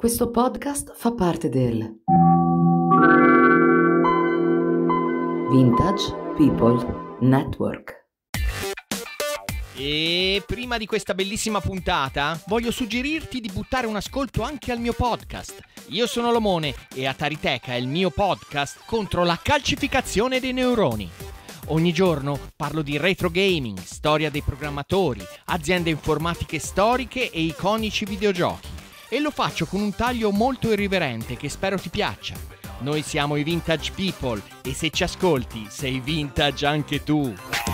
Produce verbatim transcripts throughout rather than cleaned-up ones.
Questo podcast fa parte del Vintage People Network. E prima di questa bellissima puntata voglio suggerirti di buttare un ascolto anche al mio podcast. Io sono Lomone e Ataritech è il mio podcast contro la calcificazione dei neuroni. Ogni giorno parlo di retro gaming, storia dei programmatori, aziende informatiche storiche e iconici videogiochi. E lo faccio con un taglio molto irriverente che spero ti piaccia. Noi siamo i Vintage People e se ci ascolti sei vintage anche tu.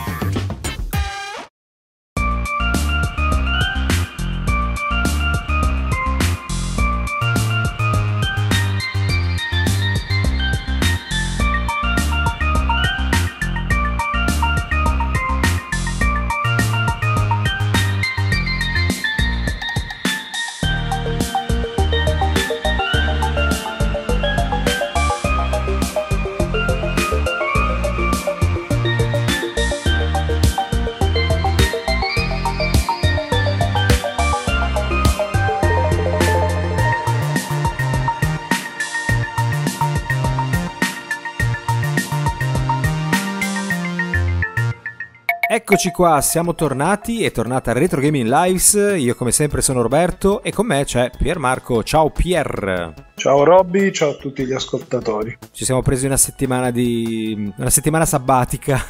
Eccoci qua, siamo tornati, è tornata Retro Gaming Lives, io come sempre sono Roberto e con me c'è Piermarco. Ciao Pier! Ciao Robby, ciao a tutti gli ascoltatori. Ci siamo presi una settimana di... una settimana sabbatica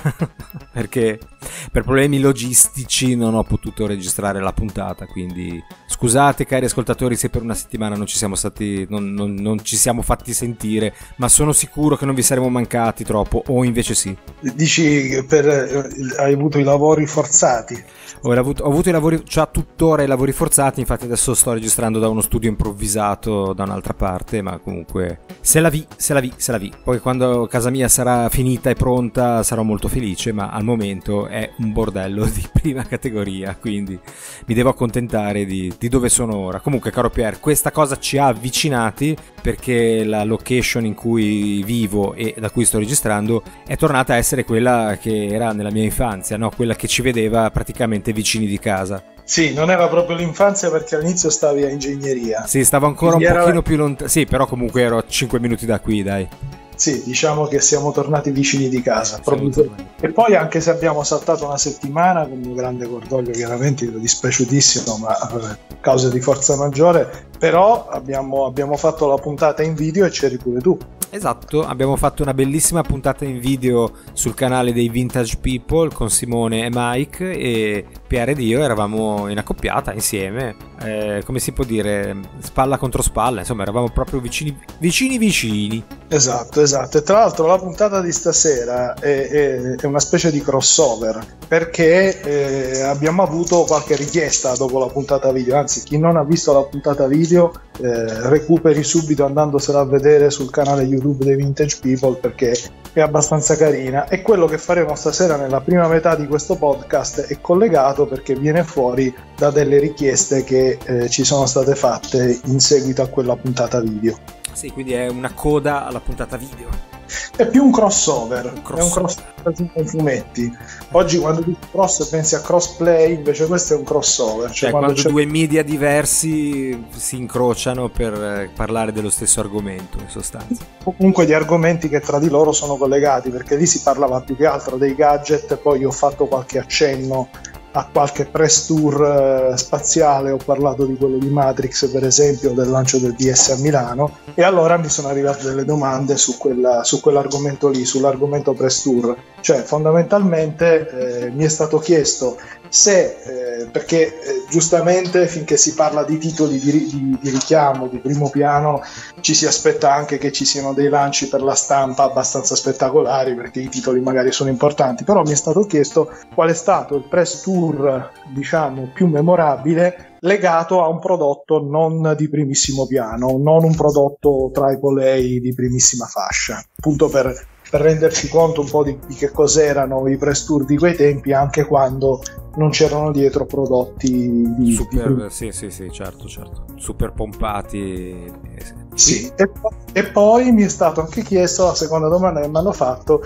perché per problemi logistici non ho potuto registrare la puntata, quindi scusate cari ascoltatori se per una settimana non ci siamo stati, non, non, non ci siamo fatti sentire, ma sono sicuro che non vi saremo mancati troppo, o invece sì. Dici per hai avuto i lavori forzati? Ho avuto, ho avuto i lavori, cioè tuttora i lavori forzati, infatti adesso sto registrando da uno studio improvvisato da un'altra parte, ma comunque se la vi, se la vi, se la vi. Poi quando casa mia sarà finita e pronta sarò molto felice, ma al momento è un bordello di prima categoria, quindi mi devo accontentare di, di dove sono ora. Comunque caro Pier, questa cosa ci ha avvicinati perché la location in cui vivo e da cui sto registrando è tornata a essere quella che era nella mia infanzia, no? Quella che ci vedeva praticamente vicini di casa. Sì, non era proprio l'infanzia perché all'inizio stavi a ingegneria. Sì, stavo ancora Quindi un era... pochino più lontano. Sì, però comunque ero a cinque minuti da qui, dai. Sì, diciamo che siamo tornati vicini di casa. Proprio... E poi anche se abbiamo saltato una settimana, con mio grande cordoglio chiaramente, ero dispiaciutissimo, ma a causa di forza maggiore, però abbiamo, abbiamo fatto la puntata in video e c'eri pure tu. Esatto, abbiamo fatto una bellissima puntata in video sul canale dei Vintage People con Simone e Mike, e Pier ed io eravamo in accoppiata insieme, eh, come si può dire, spalla contro spalla, insomma eravamo proprio vicini vicini vicini. Esatto, esatto. E tra l'altro la puntata di stasera è, è, è una specie di crossover, perché eh, abbiamo avuto qualche richiesta dopo la puntata video, anzi chi non ha visto la puntata video eh, recuperi subito andandosela a vedere sul canale YouTube dei Vintage People, perché è abbastanza carina, e quello che faremo stasera nella prima metà di questo podcast è collegato perché viene fuori da delle richieste che eh, ci sono state fatte in seguito a quella puntata video. Sì, quindi è una coda alla puntata video. È più un crossover, un crossover. È un crossover con fumetti. Oggi quando dici cross pensi a crossplay, invece questo è un crossover. Cioè, cioè quando, quando due media diversi si incrociano per parlare dello stesso argomento, in sostanza. Comunque di argomenti che tra di loro sono collegati, perché lì si parlava più che altro dei gadget, poi ho fatto qualche accenno a qualche press tour eh, spaziale, ho parlato di quello di Matrix per esempio, del lancio del D S a Milano, e allora mi sono arrivate delle domande su, quella, su quell'argomento lì, sull'argomento press tour. Cioè fondamentalmente eh, mi è stato chiesto se, eh, perché eh, giustamente finché si parla di titoli di, di, di richiamo, di primo piano, ci si aspetta anche che ci siano dei lanci per la stampa abbastanza spettacolari, perché i titoli magari sono importanti, però mi è stato chiesto qual è stato il press tour, diciamo, più memorabile legato a un prodotto non di primissimo piano, non un prodotto tripla A di primissima fascia, appunto per per renderci conto un po' di, di che cos'erano i press tour di quei tempi, anche quando non c'erano dietro prodotti di super, di... sì sì sì certo certo super pompati. Sì, e, e poi mi è stato anche chiesto, la seconda domanda che mi hanno fatto,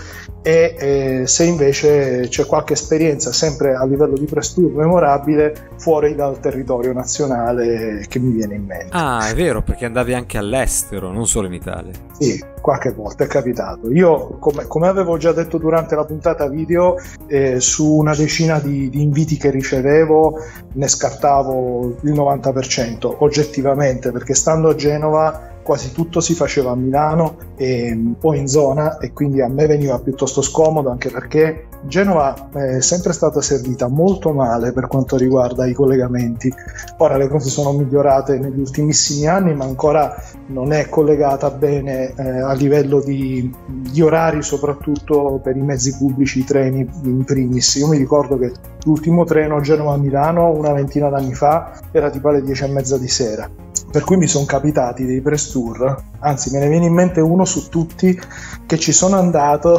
e eh, se invece c'è qualche esperienza sempre a livello di press tour memorabile fuori dal territorio nazionale che mi viene in mente. Ah, è vero, perché andavi anche all'estero, non solo in Italia. Sì, qualche volta è capitato. Io, come, come avevo già detto durante la puntata video, eh, su una decina di, di inviti che ricevevo ne scartavo il novanta per cento oggettivamente, perché stando a Genova quasi tutto si faceva a Milano e un po' in zona, e quindi a me veniva piuttosto scomodo, anche perché Genova è sempre stata servita molto male per quanto riguarda i collegamenti. Ora le cose sono migliorate negli ultimissimi anni, ma ancora non è collegata bene eh, a livello di, di orari, soprattutto per i mezzi pubblici, i treni in primis. Io mi ricordo che l'ultimo treno Genova-Milano una ventina d'anni fa era tipo alle dieci e mezza di sera, per cui mi sono capitati dei press tour, anzi me ne viene in mente uno su tutti che ci sono andato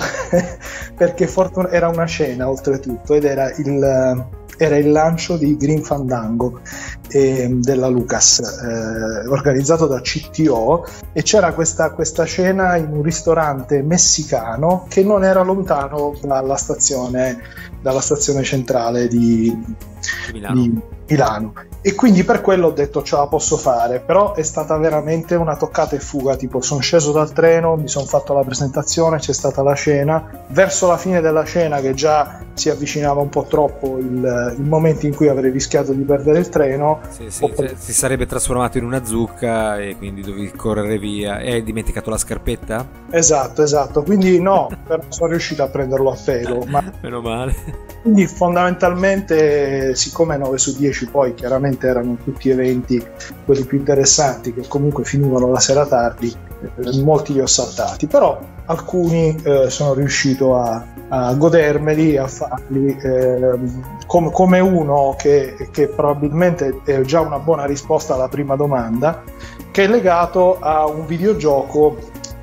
perché fortun- era una cena oltretutto, ed era il, era il lancio di Green Fandango eh, della Lucas, eh, organizzato da C T O, e c'era questa, questa cena in un ristorante messicano che non era lontano dalla stazione, dalla stazione centrale di Milano. Di Milano. E quindi per quello ho detto ce la posso fare, però è stata veramente una toccata e fuga, tipo sono sceso dal treno, mi sono fatto la presentazione, c'è stata la cena, verso la fine della cena, che già si avvicinava un po' troppo il, il momento in cui avrei rischiato di perdere il treno, sì, sì, pre- si sarebbe trasformato in una zucca e quindi dovevi correre via. E hai dimenticato la scarpetta? Esatto, esatto, quindi no, però sono riuscito a prenderlo a pelo, ma... meno male. Quindi fondamentalmente, siccome nove su dieci poi chiaramente erano tutti eventi quelli più interessanti che comunque finivano la sera tardi, eh, molti li ho saltati, però alcuni eh, sono riuscito a, a godermeli, a farli eh, com- come uno che, che probabilmente è già una buona risposta alla prima domanda, che è legato a un videogioco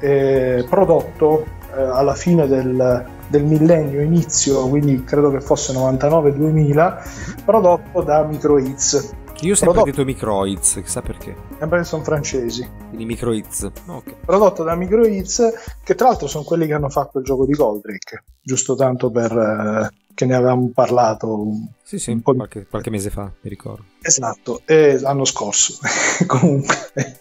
eh, prodotto eh, alla fine del del millennio inizio, quindi credo che fosse novantanove duemila, prodotto da Microids. Io ho sempre detto Microids, chissà perché. Sempre che sono francesi. Quindi Microids. Okay. Prodotto da Microids, che tra l'altro sono quelli che hanno fatto il gioco di Goldrake, giusto tanto per eh, che ne avevamo parlato. Sì, sì, un po' qualche, qualche mese fa, mi ricordo. Esatto, eh, l'anno scorso comunque.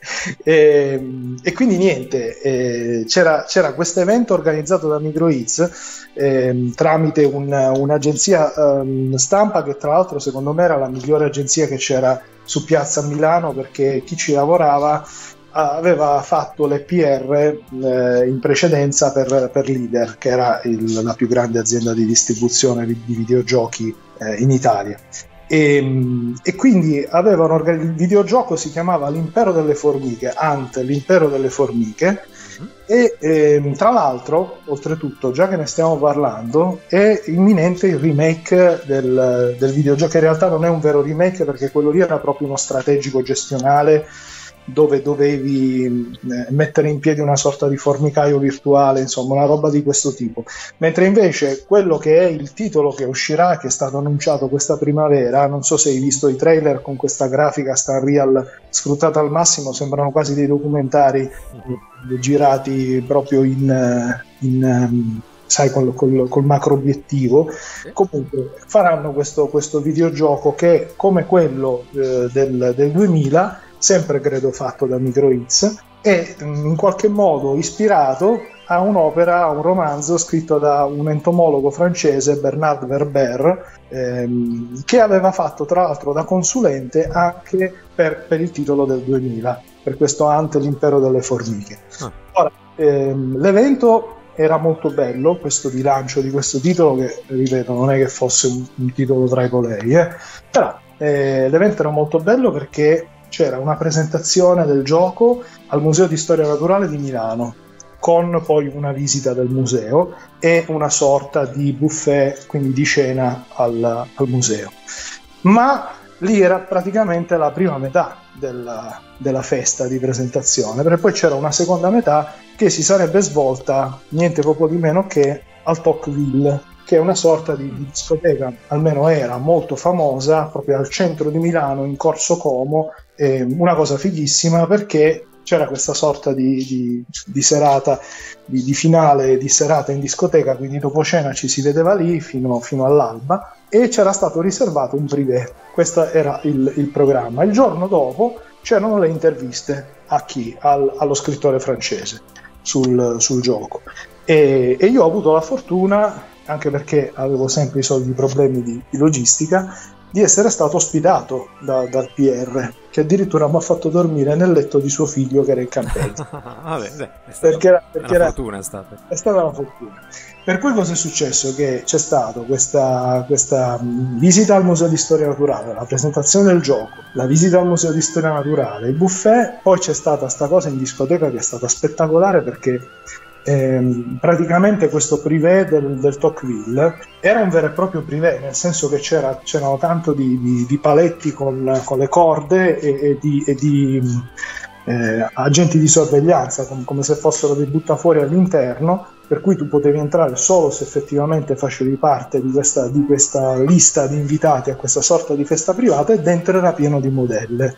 e, e quindi niente, eh, c'era, c'era questo evento organizzato da Microids eh, tramite un, un'agenzia eh, stampa che tra l'altro secondo me era la migliore agenzia che c'era su Piazza Milano, perché chi ci lavorava aveva fatto l'E P R eh, in precedenza per, per Leader, che era il, la più grande azienda di distribuzione di, di videogiochi eh, in Italia. E, e quindi avevano organi- il videogioco si chiamava L'Impero delle Formiche, Ant, l'Impero delle Formiche, e eh, tra l'altro, oltretutto, già che ne stiamo parlando, è imminente il remake del, del videogioco, che in realtà non è un vero remake, perché quello lì era proprio uno strategico gestionale dove dovevi mettere in piedi una sorta di formicaio virtuale, insomma una roba di questo tipo, mentre invece quello che è il titolo che uscirà, che è stato annunciato questa primavera, non so se hai visto i trailer con questa grafica sta Unreal sfruttata al massimo, sembrano quasi dei documentari girati proprio in, in sai, col, col, col macro obiettivo. Comunque faranno questo, questo videogioco che, come quello eh, del, del duemila, sempre credo fatto da Microids, e in qualche modo ispirato a un'opera, a un romanzo scritto da un entomologo francese, Bernard Werber, ehm, che aveva fatto tra l'altro da consulente anche per, per il titolo del duemila, per questo Ant, l'Impero delle Formiche. Ah. Ora, ehm, l'evento era molto bello, questo di lancio di questo titolo, che ripeto non è che fosse un, un titolo tra i colei, eh? però eh, l'evento era molto bello perché c'era una presentazione del gioco al Museo di Storia Naturale di Milano, con poi una visita del museo e una sorta di buffet, quindi di cena al, al museo. Ma lì era praticamente la prima metà della, della festa di presentazione, perché poi c'era una seconda metà che si sarebbe svolta niente poco di meno che al Tocqueville, che è una sorta di, di discoteca, almeno era molto famosa, proprio al centro di Milano, in Corso Como, eh, una cosa fighissima perché c'era questa sorta di, di, di serata, di, di finale di serata in discoteca, quindi dopo cena ci si vedeva lì fino, fino all'alba, e c'era stato riservato un privé. Questo era il, il programma. Il giorno dopo c'erano le interviste a chi? Al, allo scrittore francese sul, sul gioco, e, e io ho avuto la fortuna, anche perché avevo sempre i soliti problemi di, di logistica, di essere stato ospitato da, dal P R, che addirittura mi ha fatto dormire nel letto di suo figlio che era in campeggio. Vabbè, beh, è stata perché era, perché una era, fortuna è stata. È stata una fortuna. Per cui cosa è successo? Che c'è stata questa, questa visita al Museo di Storia Naturale, la presentazione del gioco, la visita al Museo di Storia Naturale, il buffet, poi c'è stata sta cosa in discoteca che è stata spettacolare, perché Eh, praticamente questo privé del, del Tocqueville era un vero e proprio privé, nel senso che c'era, c'erano tanto di, di, di paletti con, con le corde e, e di, e di eh, agenti di sorveglianza, com, come se fossero dei buttafuori all'interno, per cui tu potevi entrare solo se effettivamente facevi parte di questa, di questa lista di invitati a questa sorta di festa privata, e dentro era pieno di modelle.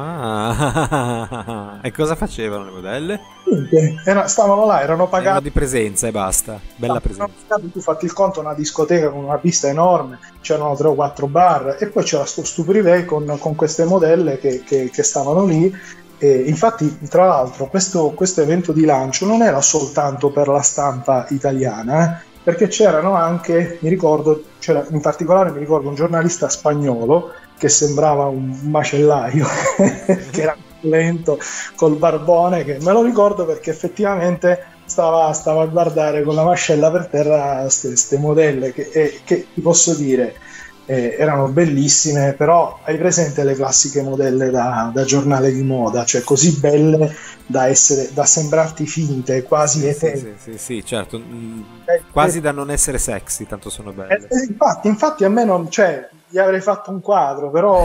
Ah, e cosa facevano le modelle? Era, stavano là, erano pagati. Erano di presenza e basta, bella presenza. Tu fatti il conto, una discoteca con una pista enorme, c'erano tre o quattro bar, e poi c'era sto stu privé con, con queste modelle che, che, che stavano lì. E infatti, tra l'altro, questo, questo evento di lancio non era soltanto per la stampa italiana, eh, perché c'erano anche, mi ricordo, c'era, in particolare mi ricordo un giornalista spagnolo che sembrava un macellaio, che era lento, col barbone, che me lo ricordo perché effettivamente stava, stava a guardare con la mascella per terra queste modelle che, eh, che ti posso dire, Eh, erano bellissime, però hai presente le classiche modelle da, da giornale di moda, cioè così belle da essere, da sembrarti finte, quasi sì, etere. sì, sì, sì, certo, mm, eh, quasi eh, da non essere sexy, tanto sono belle. Eh, infatti, infatti a me non, cioè, gli avrei fatto un quadro, però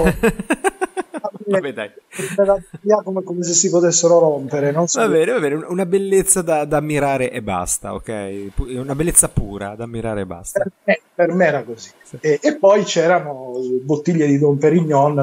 vabbè, dai. Come, come se si potessero rompere, non so. Va bene, va bene, una bellezza da, da ammirare e basta, ok? Una bellezza pura da ammirare e basta. Per me, per me era così. Sì. E, e poi c'erano bottiglie di Dom Perignon,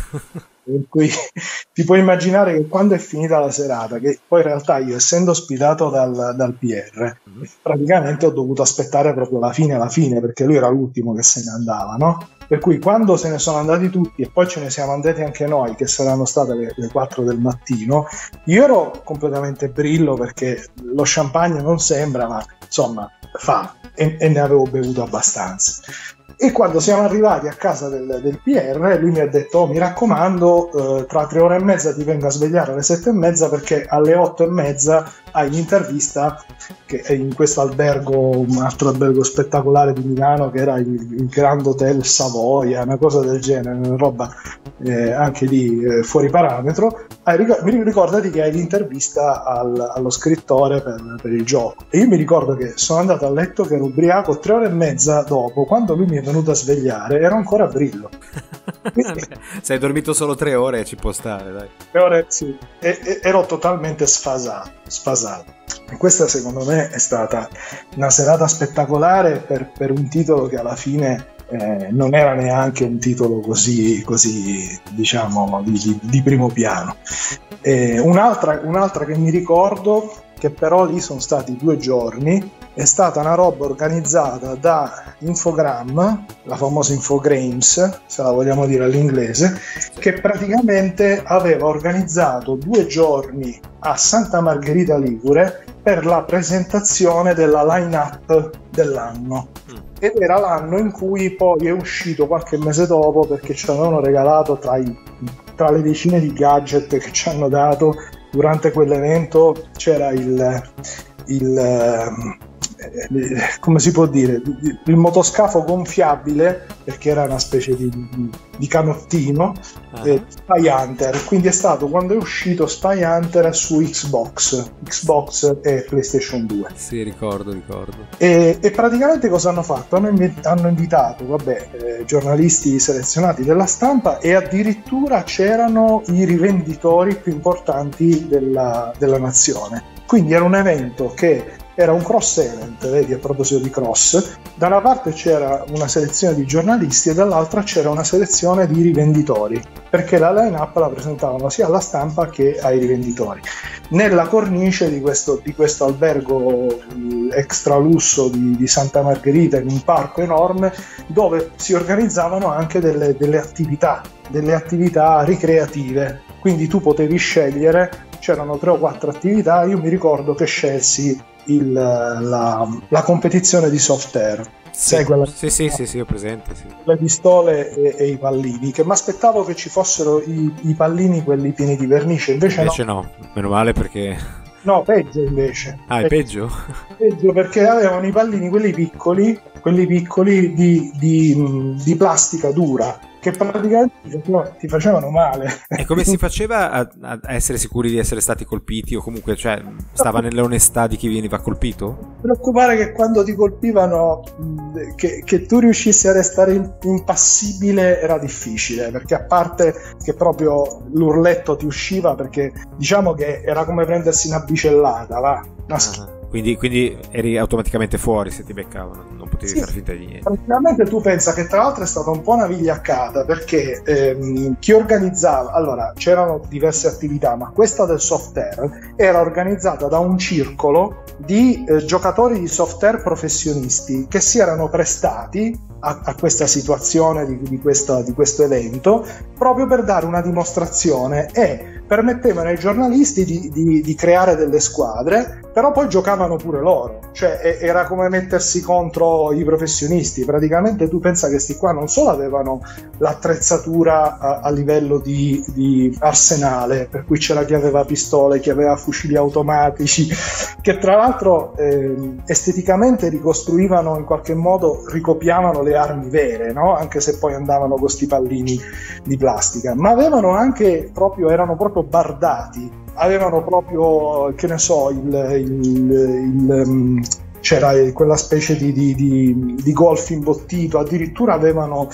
per cui ti puoi immaginare che quando è finita la serata, che poi in realtà io, essendo ospitato dal, dal P R, mm-hmm. praticamente ho dovuto aspettare proprio la fine alla fine, perché lui era l'ultimo che se ne andava, no? Per cui quando se ne sono andati tutti e poi ce ne siamo andati anche noi, che saranno state le, le quattro del mattino, io ero completamente brillo, perché lo champagne non sembra, ma insomma fa, e, e ne avevo bevuto abbastanza. E quando siamo arrivati a casa del, del P R, lui mi ha detto: oh, mi raccomando, eh, tra tre ore e mezza ti vengo a svegliare alle sette e mezza, perché alle otto e mezza hai l'intervista che è in questo albergo, un altro albergo spettacolare di Milano, che era il, il Grand Hotel Savoia, una cosa del genere, una roba eh, anche lì eh, fuori parametro. Ah, ricor- mi ricordati che hai l'intervista al, allo scrittore per, per il gioco. E io mi ricordo che sono andato a letto che ero ubriaco, tre ore e mezza dopo, quando lui mi è venuto a svegliare, ero ancora a brillo. Quindi, se hai dormito solo tre ore ci può stare, dai. Tre ore, sì. E, e, ero totalmente sfasato, sfasato. E questa secondo me è stata una serata spettacolare per, per un titolo che alla fine eh, non era neanche un titolo così, così diciamo, di, di, di primo piano. E un'altra, un'altra che mi ricordo, che però lì sono stati due giorni, è stata una roba organizzata da Infogram, la famosa Infogrames, se la vogliamo dire all'inglese, che praticamente aveva organizzato due giorni a Santa Margherita Ligure per la presentazione della line-up dell'anno. Ed era l'anno in cui poi è uscito qualche mese dopo, perché ci avevano regalato tra, i, tra le decine di gadget che ci hanno dato durante quell'evento, c'era il... il come si può dire, il motoscafo gonfiabile, perché era una specie di, di, di canottino, uh-huh. eh, Spy Hunter, quindi è stato quando è uscito Spy Hunter su Xbox Xbox e PlayStation due. Sì, ricordo, ricordo. E, e praticamente cosa hanno fatto? Hanno, invi- hanno invitato vabbè, eh, giornalisti selezionati della stampa, e addirittura c'erano i rivenditori più importanti della, della nazione. Quindi era un evento che era un cross event, vedi, a proposito di cross, da una parte c'era una selezione di giornalisti e dall'altra c'era una selezione di rivenditori, perché la line-up la presentavano sia alla stampa che ai rivenditori. Nella cornice di questo, di questo albergo extra lusso di, di Santa Margherita, in un parco enorme, dove si organizzavano anche delle, delle attività, delle attività ricreative, quindi tu potevi scegliere, c'erano tre o quattro attività, io mi ricordo che scelsi il, la, la competizione di soft air. Sì, Sai, quella... sì, sì, sì, sì, ho presente, sì. Le pistole e, e i pallini, che mi aspettavo che ci fossero i, i pallini, quelli pieni di vernice, invece, invece no. no, meno male perché... No, peggio invece. Ah, è peggio? Peggio perché avevano i pallini, quelli piccoli, quelli piccoli di, di, di plastica dura, che praticamente ti facevano male. E come si faceva a, a essere sicuri di essere stati colpiti, o comunque, cioè, stava nell'onestà di chi veniva colpito? Non ti preoccupare che quando ti colpivano, che, che tu riuscissi a restare impassibile era difficile, perché a parte che proprio l'urletto ti usciva, perché diciamo che era come prendersi una bicellata, va? Una schifo. Uh-huh. Quindi, quindi eri automaticamente fuori se ti beccavano, non potevi sì, fare finta di niente. Praticamente tu pensa che tra l'altro è stata un po' una vigliaccata, perché ehm, chi organizzava, allora c'erano diverse attività, ma questa del soft air era organizzata da un circolo di eh, giocatori di soft air professionisti che si erano prestati a, a questa situazione di, di, questa, di questo evento, proprio per dare una dimostrazione e permettevano ai giornalisti di, di, di creare delle squadre, però poi giocavano pure loro, cioè era come mettersi contro i professionisti. Praticamente tu pensa che sti qua non solo avevano l'attrezzatura a, a livello di, di arsenale, per cui c'era chi aveva pistole, chi aveva fucili automatici, che tra l'altro eh, esteticamente ricostruivano in qualche modo, ricopiavano le armi vere, no? Anche se poi andavano con sti pallini di plastica, ma avevano anche proprio, erano proprio bardati, avevano proprio, che ne so, il, il, il, il c'era quella specie di, di, di, di golf imbottito, addirittura avevano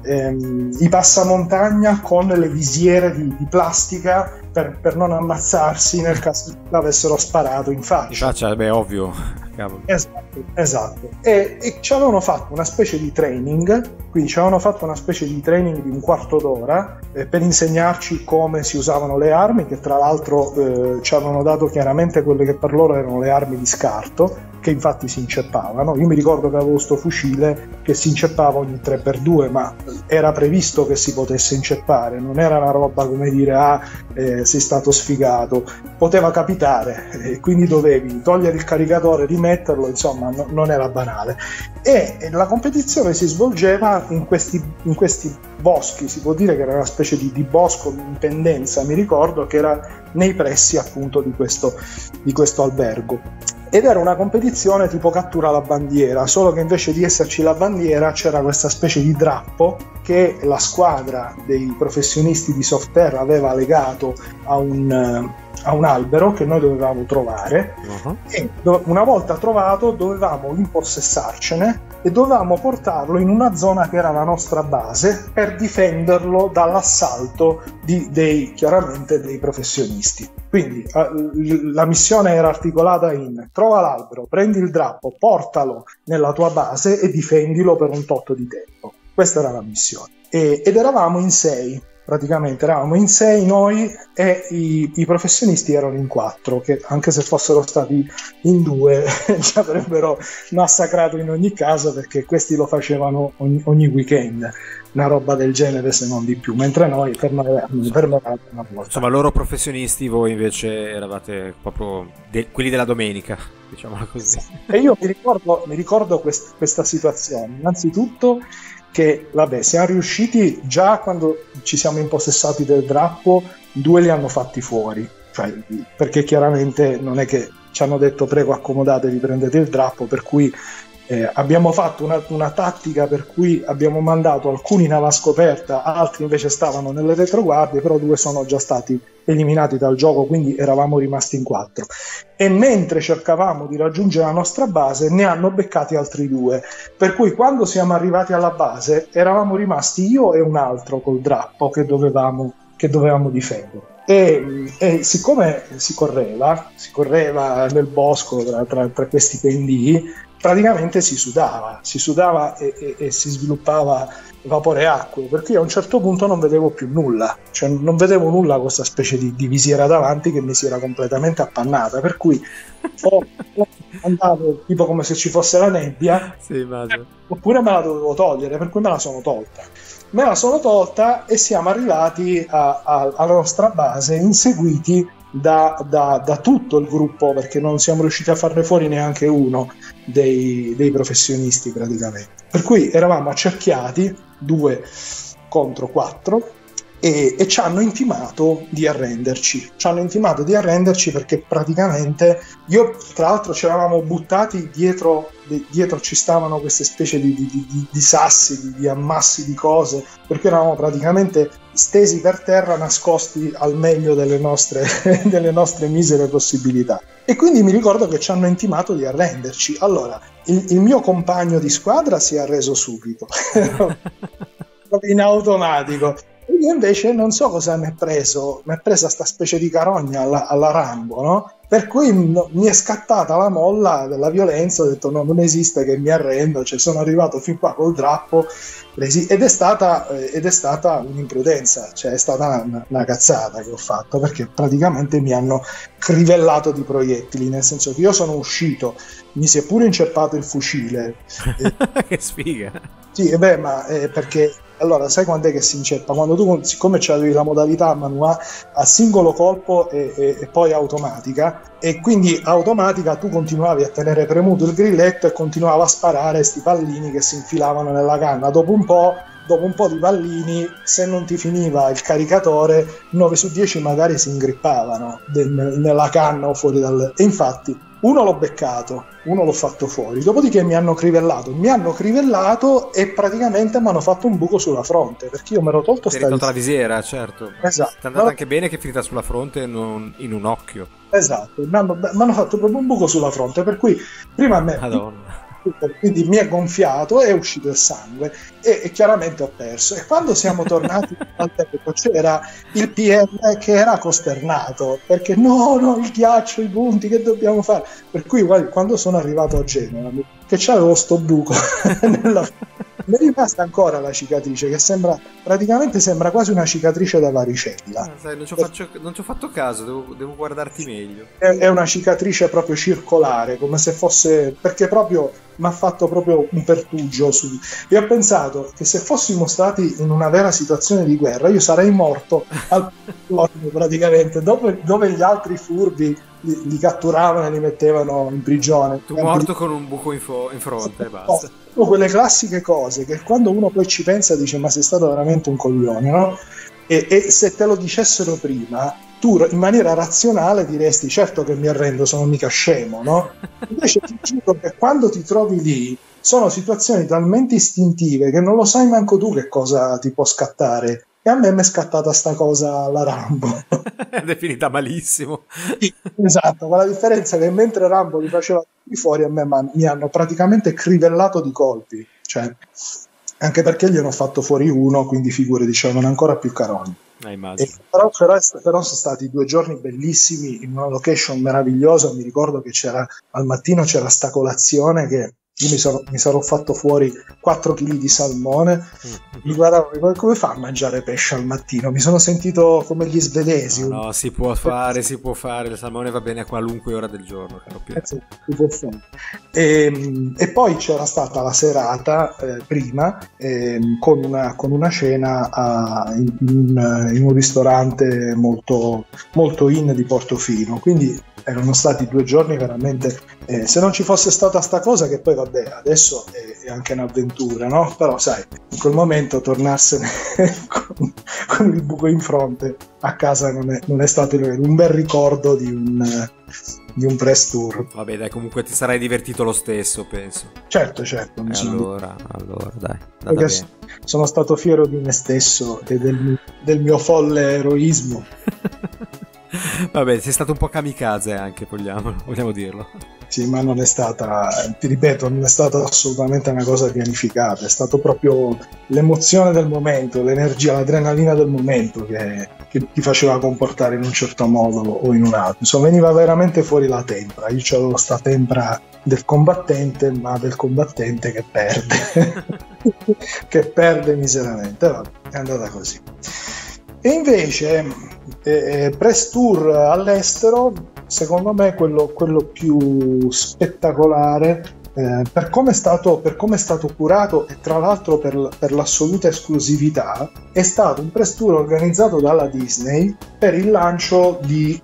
ehm, i passamontagna con le visiere di, di plastica per, per non ammazzarsi nel caso che l'avessero sparato in faccia. In faccia, beh, ovvio. Cavolo. Esatto, esatto. E, e ci avevano fatto una specie di training, quindi ci avevano fatto una specie di training di un quarto d'ora eh, per insegnarci come si usavano le armi, che tra l'altro eh, ci avevano dato chiaramente quelle che per loro erano le armi di scarto, che infatti si inceppavano. Io mi ricordo che avevo sto fucile che si inceppava ogni tre per due, ma era previsto che si potesse inceppare, non era una roba come dire ah eh, sei stato sfigato, poteva capitare, e quindi dovevi togliere il caricatore, rimetterlo, insomma no, non era banale. E, e la competizione si svolgeva in questi, in questi boschi, si può dire che era una specie di, di bosco in pendenza, mi ricordo che era nei pressi appunto di questo, di questo albergo. Ed era una competizione tipo cattura la bandiera, solo che invece di esserci la bandiera c'era questa specie di drappo che la squadra dei professionisti di soft air aveva legato a un, a un albero che noi dovevamo trovare, uh-huh. E do- una volta trovato dovevamo impossessarcene e dovevamo portarlo in una zona che era la nostra base per difenderlo dall'assalto di, dei, chiaramente dei professionisti. Quindi eh, la missione era articolata in: trova l'albero, prendi il drappo, portalo nella tua base e difendilo per un tot di tempo. Questa era la missione. E, ed eravamo in sei, praticamente eravamo in sei noi e i, i professionisti erano in quattro, che anche se fossero stati in due ci avrebbero massacrato in ogni caso, perché questi lo facevano ogni, ogni weekend, una roba del genere se non di più, mentre noi per noi per noi era una volta. Insomma, loro professionisti, voi invece eravate proprio de- quelli della domenica, diciamola così. E io mi ricordo, mi ricordo quest- questa situazione, innanzitutto che vabbè, siamo riusciti già quando ci siamo impossessati del drappo, due li hanno fatti fuori, cioè, perché chiaramente non è che ci hanno detto prego accomodatevi, prendete il drappo, per cui eh, abbiamo fatto una, una tattica per cui abbiamo mandato alcuni in ala scoperta, altri invece stavano nelle retroguardie, però due sono già stati eliminati dal gioco, quindi eravamo rimasti in quattro. E mentre cercavamo di raggiungere la nostra base ne hanno beccati altri due, per cui quando siamo arrivati alla base eravamo rimasti io e un altro col drappo che dovevamo che dovevamo difendere. E, e siccome si correva, si correva nel bosco tra, tra, tra questi pendii, praticamente si sudava, si sudava e, e, e si sviluppava vapore acqueo, perché io a un certo punto non vedevo più nulla, cioè non vedevo nulla con questa specie di, di visiera davanti che mi si era completamente appannata, per cui o andavo tipo come se ci fosse la nebbia, sì, oppure me la dovevo togliere, per cui me la sono tolta. Me la sono tolta e siamo arrivati a, a, alla nostra base inseguiti da, da, da tutto il gruppo, perché non siamo riusciti a farne fuori neanche uno dei, dei professionisti praticamente. Per cui eravamo accerchiati, due contro quattro, e, e ci hanno intimato di arrenderci. Ci hanno intimato di arrenderci perché praticamente io, tra l'altro, ci eravamo buttati dietro, dietro ci stavano queste specie di, di, di, di sassi, di, di ammassi di cose, perché eravamo praticamente stesi per terra, nascosti al meglio delle nostre, delle nostre misere possibilità. E quindi mi ricordo che ci hanno intimato di arrenderci. Allora, il, il mio compagno di squadra si è arreso subito, in automatico. Io invece non so cosa mi è preso, mi è presa sta specie di carogna alla, alla Rambo, no? Per cui no, mi è scattata la molla della violenza, ho detto no, non esiste che mi arrendo, cioè sono arrivato fin qua col drappo, ed è stata, ed è stata un'imprudenza, cioè è stata una, una cazzata che ho fatto, perché praticamente mi hanno crivellato di proiettili, nel senso che io sono uscito, mi si è pure inceppato il fucile. Che sfiga! Sì, e beh, ma eh, perché allora sai quando è che si inceppa? Quando tu, siccome c'avevi la modalità manuale a singolo colpo e, e, e poi automatica, e quindi automatica tu continuavi a tenere premuto il grilletto e continuava a sparare sti pallini che si infilavano nella canna. Dopo un po' dopo un po' di pallini, se non ti finiva il caricatore, nove su dieci magari si ingrippavano del, nella canna o fuori dal... E infatti uno l'ho beccato, uno l'ho fatto fuori, dopodiché mi hanno crivellato, mi hanno crivellato e praticamente mi hanno fatto un buco sulla fronte, perché io mi ero tolto sta la visiera, certo. Esatto. È andata anche bene che è finita sulla fronte e non in un occhio. Esatto, mi hanno, mi hanno fatto proprio un buco sulla fronte, per cui prima a me... Madonna. Quindi mi è gonfiato, è uscito il sangue e, e chiaramente ho perso. E quando siamo tornati al tempo c'era il P M che era costernato, perché no, no, il ghiaccio, i punti, che dobbiamo fare? Per cui guarda, quando sono arrivato a Genova, che c'avevo sto buco nella... mi è rimasta ancora la cicatrice, che sembra praticamente sembra quasi una cicatrice da varicella. Ah, sai, non ci ho, faccio, non ci ho fatto caso, devo, devo guardarti meglio. È, è una cicatrice proprio circolare, come se fosse, perché proprio mi ha fatto proprio un pertugio su... Io ho pensato che se fossimo stati in una vera situazione di guerra io sarei morto al praticamente dove, dove gli altri furbi li, li catturavano e li mettevano in prigione. Tu morto con un buco in, fo- in fronte e basta. No, quelle classiche cose che quando uno poi ci pensa dice ma sei stato veramente un coglione, no? E, e se te lo dicessero prima tu in maniera razionale diresti certo che mi arrendo, sono mica scemo, no? Invece ti giuro che quando ti trovi lì sono situazioni talmente istintive che non lo sai manco tu che cosa ti può scattare. E a me mi è scattata sta cosa alla Rambo. Ed è finita malissimo. Esatto, con la differenza che mentre Rambo li faceva fuori, a me man- mi hanno praticamente crivellato di colpi, cioè anche perché gliene ho fatto fuori uno, quindi figure dicevano ancora più caroni. Ah, e però, però, però sono stati due giorni bellissimi in una location meravigliosa. Mi ricordo che c'era al mattino c'era sta colazione che io mi, sono, mi sarò fatto fuori quattro chili di salmone. Mm. Mi guardavo, come fa a mangiare pesce al mattino? Mi sono sentito come gli svedesi. No, no, si può fare, si può fare. Il salmone va bene a qualunque ora del giorno, caro Piero. Si può fare. E, e poi c'era stata la serata eh, prima eh, con, una, con una cena a, in, in, in un ristorante molto, molto in di Portofino. Quindi erano stati due giorni veramente... Eh, se non ci fosse stata sta cosa, che poi vabbè, adesso è, è anche un'avventura, no? Però sai, in quel momento tornarsene con, con il buco in fronte a casa non è, non è stato un bel ricordo di un, di un press tour. Vabbè dai, comunque ti sarai divertito lo stesso, penso. Certo, certo. E allora, allora dai. Perché sono stato fiero di me stesso e del, del mio folle eroismo. Vabbè, sei stato un po' kamikaze anche, vogliamo, vogliamo dirlo. Sì, ma non è stata, ti ripeto, non è stata assolutamente una cosa pianificata, è stato proprio l'emozione del momento, l'energia, l'adrenalina del momento che, che ti faceva comportare in un certo modo o in un altro. Insomma, veniva veramente fuori la tempra. Io avevo sta tempra del combattente, ma del combattente che perde, che perde miseramente. Vabbè, è andata così. E invece eh, press tour all'estero, secondo me quello, quello più spettacolare eh, per come è stato, per come è stato curato, e tra l'altro per, per l'assoluta esclusività, è stato un press tour organizzato dalla Disney per il lancio di,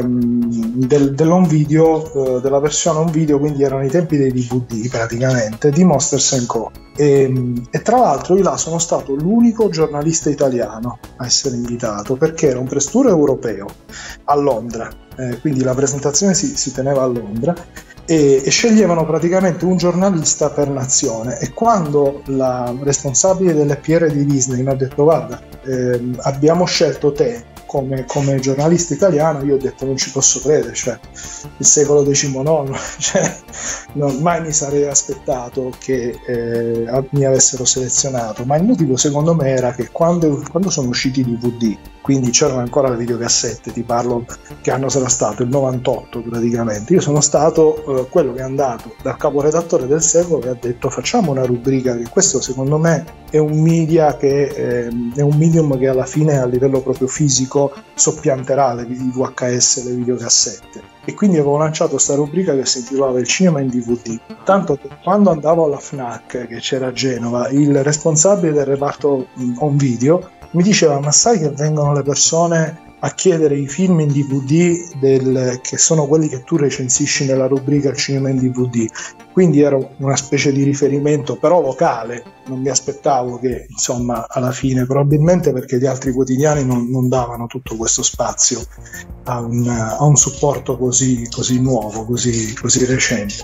ehm, del, dell'home video, eh, della versione home video, quindi erano i tempi dei D V D praticamente, di Monsters and Co. E, e tra l'altro io là sono stato l'unico giornalista italiano a essere invitato, perché era un press tour europeo a Londra, eh, quindi la presentazione si, si teneva a Londra, e, e sceglievano praticamente un giornalista per nazione. E quando la responsabile delle P R di Disney mi ha detto guarda, eh, abbiamo scelto te Come, come giornalista italiano, io ho detto non ci posso credere, cioè il secolo diciannove, cioè, non, mai mi sarei aspettato che eh, mi avessero selezionato, ma il motivo secondo me era che quando, quando sono usciti i D V D, quindi c'erano ancora le videocassette, ti parlo che anno sarà stato, il novantotto praticamente, io sono stato eh, quello che è andato dal caporedattore del Secolo e ha detto facciamo una rubrica, che questo secondo me è un media che eh, è un medium che alla fine a livello proprio fisico soppianterà le V H S e le videocassette, e quindi avevo lanciato questa rubrica che si intitolava Il cinema in D V D, tanto che quando andavo alla FNAC che c'era a Genova, il responsabile del reparto home video mi diceva ma sai che vengono le persone a chiedere i film in D V D del, che sono quelli che tu recensisci nella rubrica Il cinema in D V D, quindi ero una specie di riferimento però locale, non mi aspettavo che insomma alla fine, probabilmente perché gli altri quotidiani non, non davano tutto questo spazio a un, a un supporto così, così nuovo, così, così recente.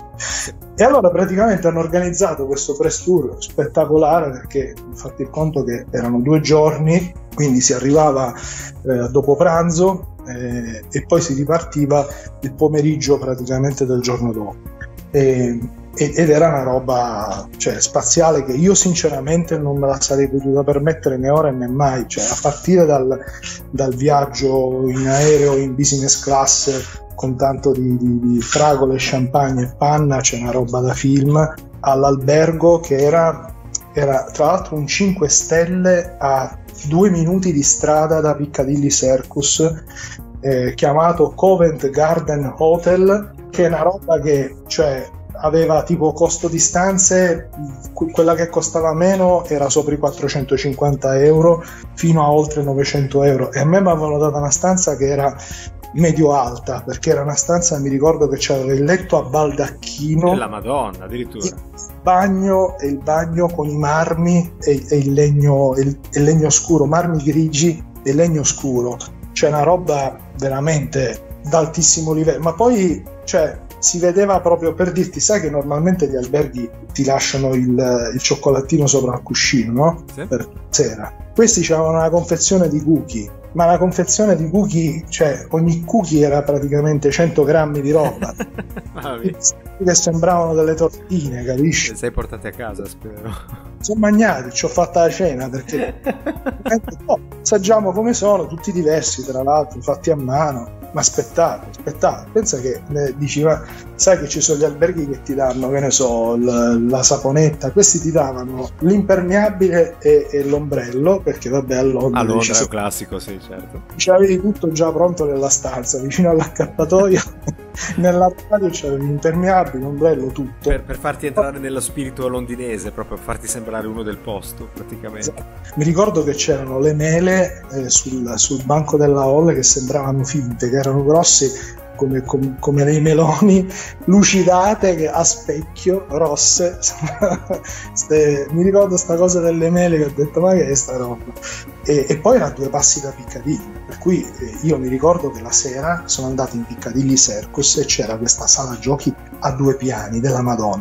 E allora praticamente hanno organizzato questo press tour spettacolare, perché fate il conto che erano due giorni, quindi si arrivava eh, dopo pranzo eh, e poi si ripartiva il pomeriggio praticamente del giorno dopo. E, ed era una roba, cioè, spaziale, che io sinceramente non me la sarei potuta permettere né ora né mai, cioè a partire dal, dal viaggio in aereo in business class con tanto di, di, di fragole, champagne e panna, c'è una roba da film, all'albergo che era, era tra l'altro un cinque stelle a due minuti di strada da Piccadilly Circus, eh, chiamato Covent Garden Hotel, che è una roba che, cioè, aveva tipo costo di stanze, quella che costava meno era sopra i quattrocentocinquanta euro fino a oltre novecento euro, e a me mi avevano dato una stanza che era medio alta, perché era una stanza, mi ricordo che c'era il letto a baldacchino, la Madonna, addirittura il bagno, e il bagno con i marmi e, e il legno il, il legno scuro, marmi grigi e legno scuro, c'è una roba veramente d'altissimo livello. Ma poi, cioè, si vedeva proprio, per dirti, sai che normalmente gli alberghi ti lasciano il, il cioccolatino sopra il cuscino, no? Sì. Per sera. Questi c'avevano una confezione di cookie, ma la confezione di cookie, cioè ogni cookie era praticamente cento grammi di roba che sembravano delle tortine, capisci? Le sei portate a casa, spero. Sono magnati, ci ho fatta la cena, perché oh, assaggiamo come sono, tutti diversi tra l'altro, fatti a mano. Ma spettacolo, spettacolo. Pensa che eh, dici, ma sai che ci sono gli alberghi che ti danno, che ne so, l- la saponetta, questi ti davano l'impermeabile e, e l'ombrello, perché vabbè a Londra, a Londra dici, è un classico, sì, certo. C'avevi tutto già pronto nella stanza, vicino all'accappatoio. Nell'armadio c'avevi l'impermeabile, l'ombrello, tutto per, per farti entrare nello spirito londinese, proprio per farti sembrare uno del posto praticamente. Esatto. Mi ricordo che c'erano le mele eh, sul, sul banco della hall che sembravano finte, che erano grossi come, come, come dei meloni, lucidate, che a specchio, rosse. Ste, mi ricordo sta cosa delle mele che ho detto ma che è sta roba, e, e poi era a due passi da Piccadilly, per cui eh, io mi ricordo che la sera sono andato in Piccadilly Circus e c'era questa sala giochi a due piani della Madonna,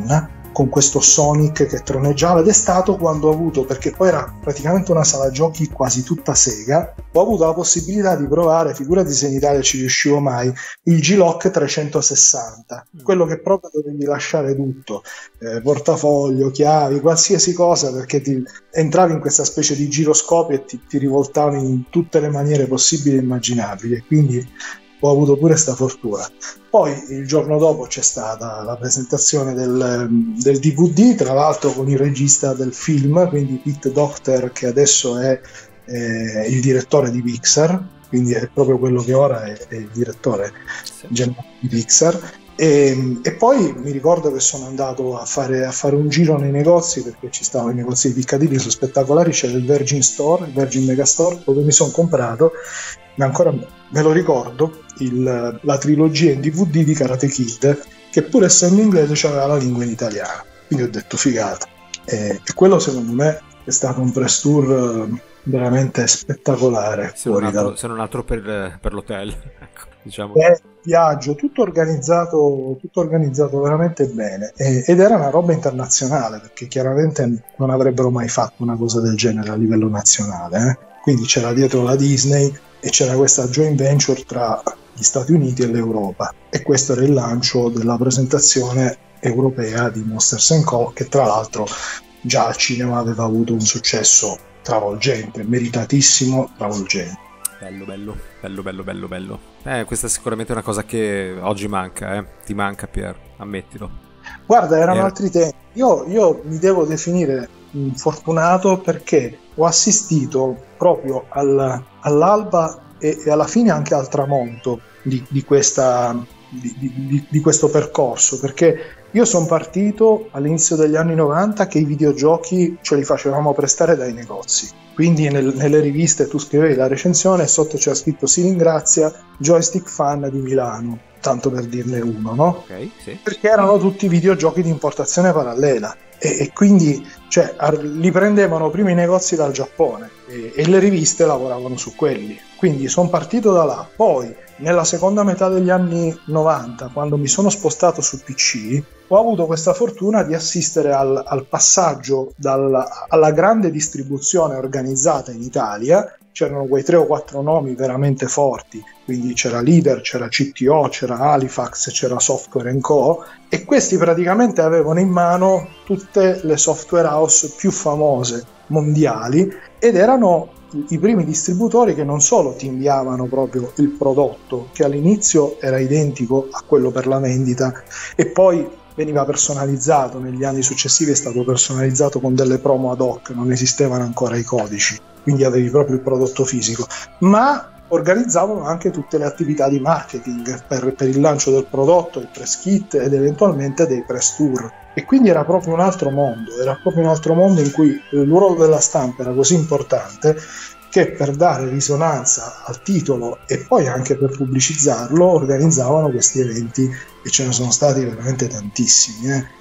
con questo Sonic che troneggiava, ed è stato quando ho avuto, perché poi era praticamente una sala giochi quasi tutta Sega, ho avuto la possibilità di provare, figurati se in Italia ci riuscivo mai, il G-Lock trecentosessanta, quello che proprio dovevi lasciare tutto, eh, portafoglio, chiavi, qualsiasi cosa, perché ti entravi in questa specie di giroscopio e ti, ti rivoltavi in tutte le maniere possibili e immaginabili, quindi ho avuto pure sta fortuna. Poi il giorno dopo c'è stata la presentazione del, del D V D, tra l'altro con il regista del film, quindi Pete Docter, che adesso è eh, il direttore di Pixar, quindi è proprio quello che ora è, è il direttore generale di Pixar. E, e poi mi ricordo che sono andato a fare, a fare un giro nei negozi, perché ci stavano i negozi di Piccadilly, sono spettacolari, c'era il Virgin Store, il Virgin Megastore, dove mi sono comprato, ma ancora me lo ricordo, il, la trilogia in D V D di Karate Kid, che pur essendo inglese aveva la lingua in italiano, quindi ho detto figata. E, e quello secondo me è stato un press tour veramente spettacolare. Se non altro, se non altro per, per l'hotel, ecco, diciamo. Eh, viaggio tutto organizzato, tutto organizzato veramente bene, e, ed era una roba internazionale, perché chiaramente non avrebbero mai fatto una cosa del genere a livello nazionale, eh? Quindi c'era dietro la Disney e c'era questa joint venture tra gli Stati Uniti e l'Europa, e questo era il lancio della presentazione europea di Monsters and Co, che tra l'altro già al cinema aveva avuto un successo travolgente, meritatissimo, travolgente. Bello, bello, bello, bello, bello, bello. Eh, questa è sicuramente una cosa che oggi manca, eh. Ti manca, Pier, ammettilo. Guarda, erano eh. altri tempi. Io, io mi devo definire fortunato, perché ho assistito proprio al, all'alba e, e alla fine anche al tramonto di, di, questa, di, di, di questo percorso, perché io sono partito all'inizio degli anni novanta che i videogiochi ce li facevamo prestare dai negozi, quindi nel, nelle riviste tu scrivevi la recensione e sotto c'era scritto si ringrazia Joystick Fan di Milano, tanto per dirne uno, no? Okay, sì. Perché erano tutti videogiochi di importazione parallela, e, e quindi cioè, ar- li prendevano prima i negozi dal Giappone e, e le riviste lavoravano su quelli, quindi sono partito da là. Poi nella seconda metà degli anni novanta, quando mi sono spostato su P C, ho avuto questa fortuna di assistere al, al passaggio dalla, alla grande distribuzione organizzata in Italia. C'erano quei tre o quattro nomi veramente forti, quindi c'era Leader, c'era C T O, c'era Halifax, c'era Software and Co, e questi praticamente avevano in mano tutte le software house più famose mondiali, ed erano i primi distributori che non solo ti inviavano proprio il prodotto, che all'inizio era identico a quello per la vendita e poi veniva personalizzato, negli anni successivi è stato personalizzato con delle promo ad hoc, non esistevano ancora i codici, quindi avevi proprio il prodotto fisico, ma organizzavano anche tutte le attività di marketing per, per il lancio del prodotto, il press kit ed eventualmente dei press tour, e quindi era proprio un altro mondo, era proprio un altro mondo in cui il ruolo della stampa era così importante che per dare risonanza al titolo e poi anche per pubblicizzarlo organizzavano questi eventi, e ce ne sono stati veramente tantissimi, eh?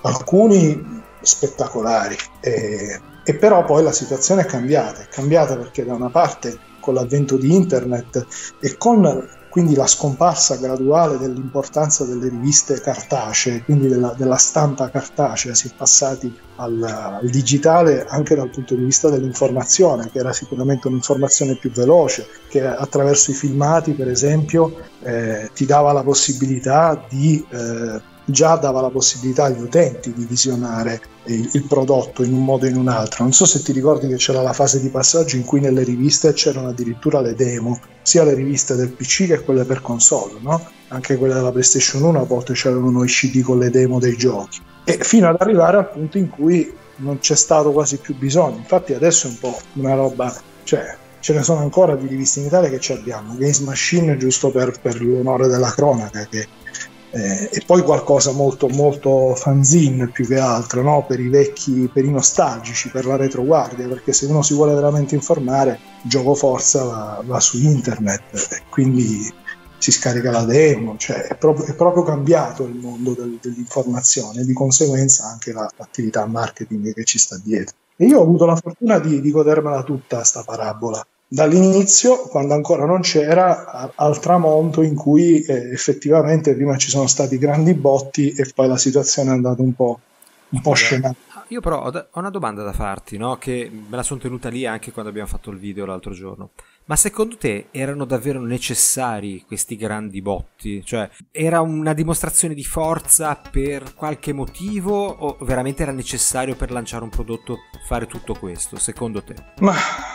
Alcuni spettacolari, e, e però poi la situazione è cambiata, è cambiata perché da una parte con l'avvento di internet e con quindi la scomparsa graduale dell'importanza delle riviste cartacee, quindi della, della stampa cartacea, si è passati al, al digitale anche dal punto di vista dell'informazione, che era sicuramente un'informazione più veloce, che attraverso i filmati per esempio eh, ti dava la possibilità di eh, già dava la possibilità agli utenti di visionare il, il prodotto in un modo o in un altro. Non so se ti ricordi che c'era la fase di passaggio in cui nelle riviste c'erano addirittura le demo, sia le riviste del P C che quelle per console, no? Anche quelle della PlayStation uno a volte c'erano i C D con le demo dei giochi, e fino ad arrivare al punto in cui non c'è stato quasi più bisogno. Infatti adesso è un po' una roba, cioè ce ne sono ancora di riviste in Italia che ci abbiamo, Games Machine giusto per, per l'onore della cronaca, che Eh, e poi qualcosa molto molto fanzine più che altro, no? Per i vecchi, per i nostalgici, per la retroguardia, perché se uno si vuole veramente informare, gioco forza va, va su internet e quindi si scarica la demo, cioè è proprio, è proprio cambiato il mondo del, dell'informazione, e di conseguenza anche la, l'attività marketing che ci sta dietro. E io ho avuto la fortuna di, di godermela tutta sta parabola, dall'inizio, quando ancora non c'era, al tramonto in cui eh, effettivamente prima ci sono stati grandi botti e poi la situazione è andata un po', un po' scenario. Io però ho, da- ho una domanda da farti, no? Che me la sono tenuta lì anche quando abbiamo fatto il video l'altro giorno. Ma secondo te erano davvero necessari questi grandi botti? Cioè, era una dimostrazione di forza per qualche motivo o veramente era necessario per lanciare un prodotto fare tutto questo, secondo te? Ma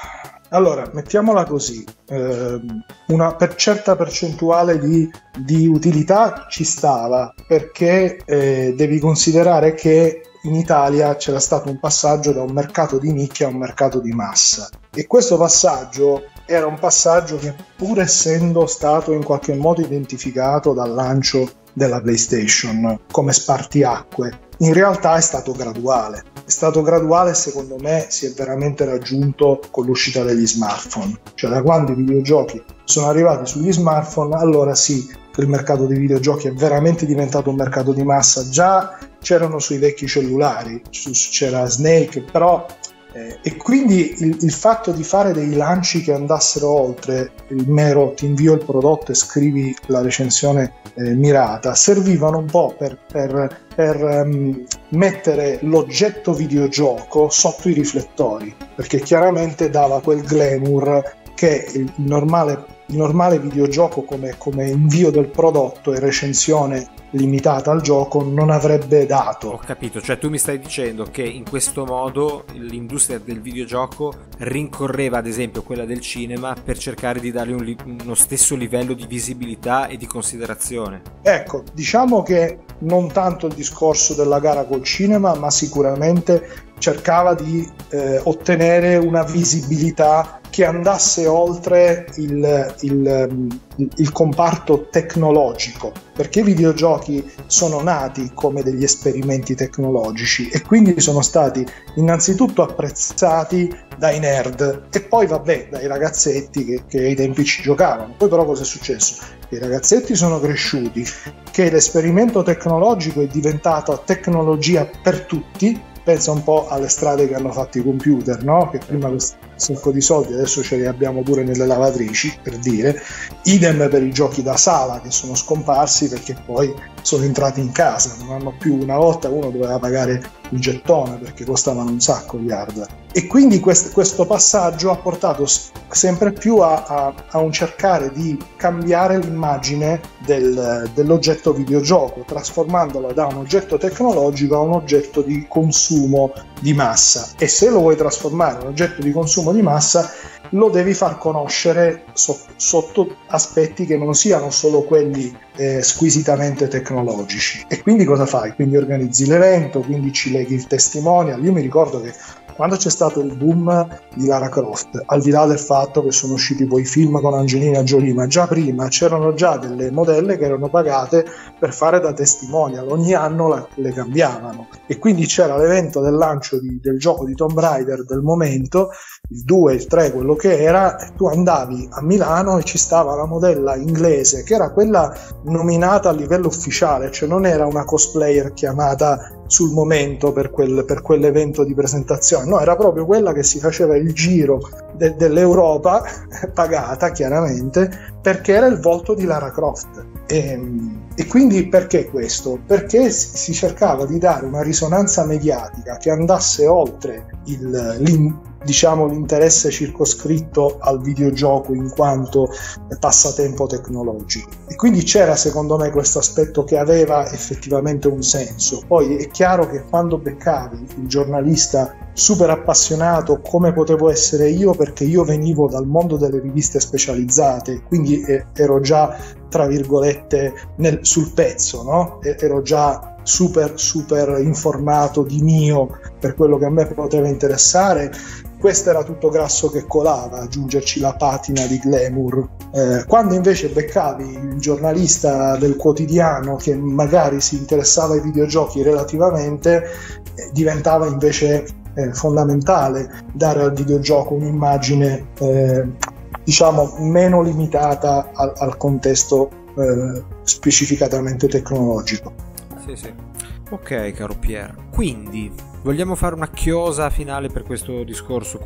allora, mettiamola così, eh, una per certa percentuale di, di utilità ci stava, perché eh, devi considerare che in Italia c'era stato un passaggio da un mercato di nicchia a un mercato di massa, e questo passaggio era un passaggio che, pur essendo stato in qualche modo identificato dal lancio della PlayStation come spartiacque, in realtà è stato graduale. È stato graduale e secondo me si è veramente raggiunto con l'uscita degli smartphone. Cioè, da quando i videogiochi sono arrivati sugli smartphone, allora sì, che il mercato dei videogiochi è veramente diventato un mercato di massa. Già c'erano sui vecchi cellulari, c'era Snake, però Eh, e quindi il, il fatto di fare dei lanci che andassero oltre il mero ti invio il prodotto e scrivi la recensione eh, mirata, servivano un po' per, per, per um, mettere l'oggetto videogioco sotto i riflettori, perché chiaramente dava quel glamour che il normale, il normale videogioco come, come invio del prodotto e recensione limitata al gioco non avrebbe dato. Ho capito, cioè tu mi stai dicendo che in questo modo l'industria del videogioco rincorreva ad esempio quella del cinema per cercare di dargli un li- uno stesso livello di visibilità e di considerazione. Ecco, diciamo che non tanto il discorso della gara col cinema, ma sicuramente cercava di eh, ottenere una visibilità che andasse oltre il, il, il comparto tecnologico, perché i videogiochi sono nati come degli esperimenti tecnologici e quindi sono stati innanzitutto apprezzati dai nerd e poi vabbè dai ragazzetti che, che ai tempi ci giocavano. Poi però cosa è successo? Che i ragazzetti sono cresciuti, che l'esperimento tecnologico è diventato tecnologia per tutti. Pensa un po' alle strade che hanno fatto i computer, no? Che prima questo sacco di soldi, adesso ce li abbiamo pure nelle lavatrici, per dire. Idem per i giochi da sala, che sono scomparsi perché poi sono entrati in casa, non hanno più. Una volta uno doveva pagare il gettone perché costavano un sacco gli hardware. E quindi quest- questo passaggio ha portato sempre più a, a, a un cercare di cambiare l'immagine del, dell'oggetto videogioco, trasformandolo da un oggetto tecnologico a un oggetto di consumo di massa. E se lo vuoi trasformare in un oggetto di consumo di massa, lo devi far conoscere sotto, sotto aspetti che non siano solo quelli eh, squisitamente tecnologici. E quindi cosa fai? Quindi organizzi l'evento, quindi ci leghi il testimonial. Io mi ricordo che quando c'è stato il boom di Lara Croft, al di là del fatto che sono usciti poi film con Angelina Jolie, ma già prima c'erano già delle modelle che erano pagate per fare da testimonial, ogni anno la, le cambiavano, e quindi c'era l'evento del lancio di, del gioco di Tomb Raider del momento, il due, il tre, quello che era, e tu andavi a Milano e ci stava la modella inglese che era quella nominata a livello ufficiale, cioè non era una cosplayer chiamata sul momento per, quel, per quell'evento di presentazione, no, era proprio quella che si faceva il giro de, dell'Europa pagata chiaramente, perché era il volto di Lara Croft. E, e quindi perché questo? Perché si cercava di dare una risonanza mediatica che andasse oltre il, l'in, diciamo, l'interesse circoscritto al videogioco in quanto passatempo tecnologico, e quindi c'era secondo me questo aspetto che aveva effettivamente un senso. Poi è chiaro che quando beccavi il giornalista super appassionato come potevo essere io, perché io venivo dal mondo delle riviste specializzate, quindi ero già tra virgolette nel, sul pezzo, no? Ero già super super informato di mio per quello che a me poteva interessare. Questo era tutto grasso che colava, aggiungerci la patina di glamour. Eh, quando invece beccavi il giornalista del quotidiano che magari si interessava ai videogiochi relativamente, eh, diventava invece eh, fondamentale dare al videogioco un'immagine eh, diciamo meno limitata al, al contesto eh, specificatamente tecnologico. Sì, sì. Ok, caro Pier. Quindi vogliamo fare una chiosa finale per questo discorso qua?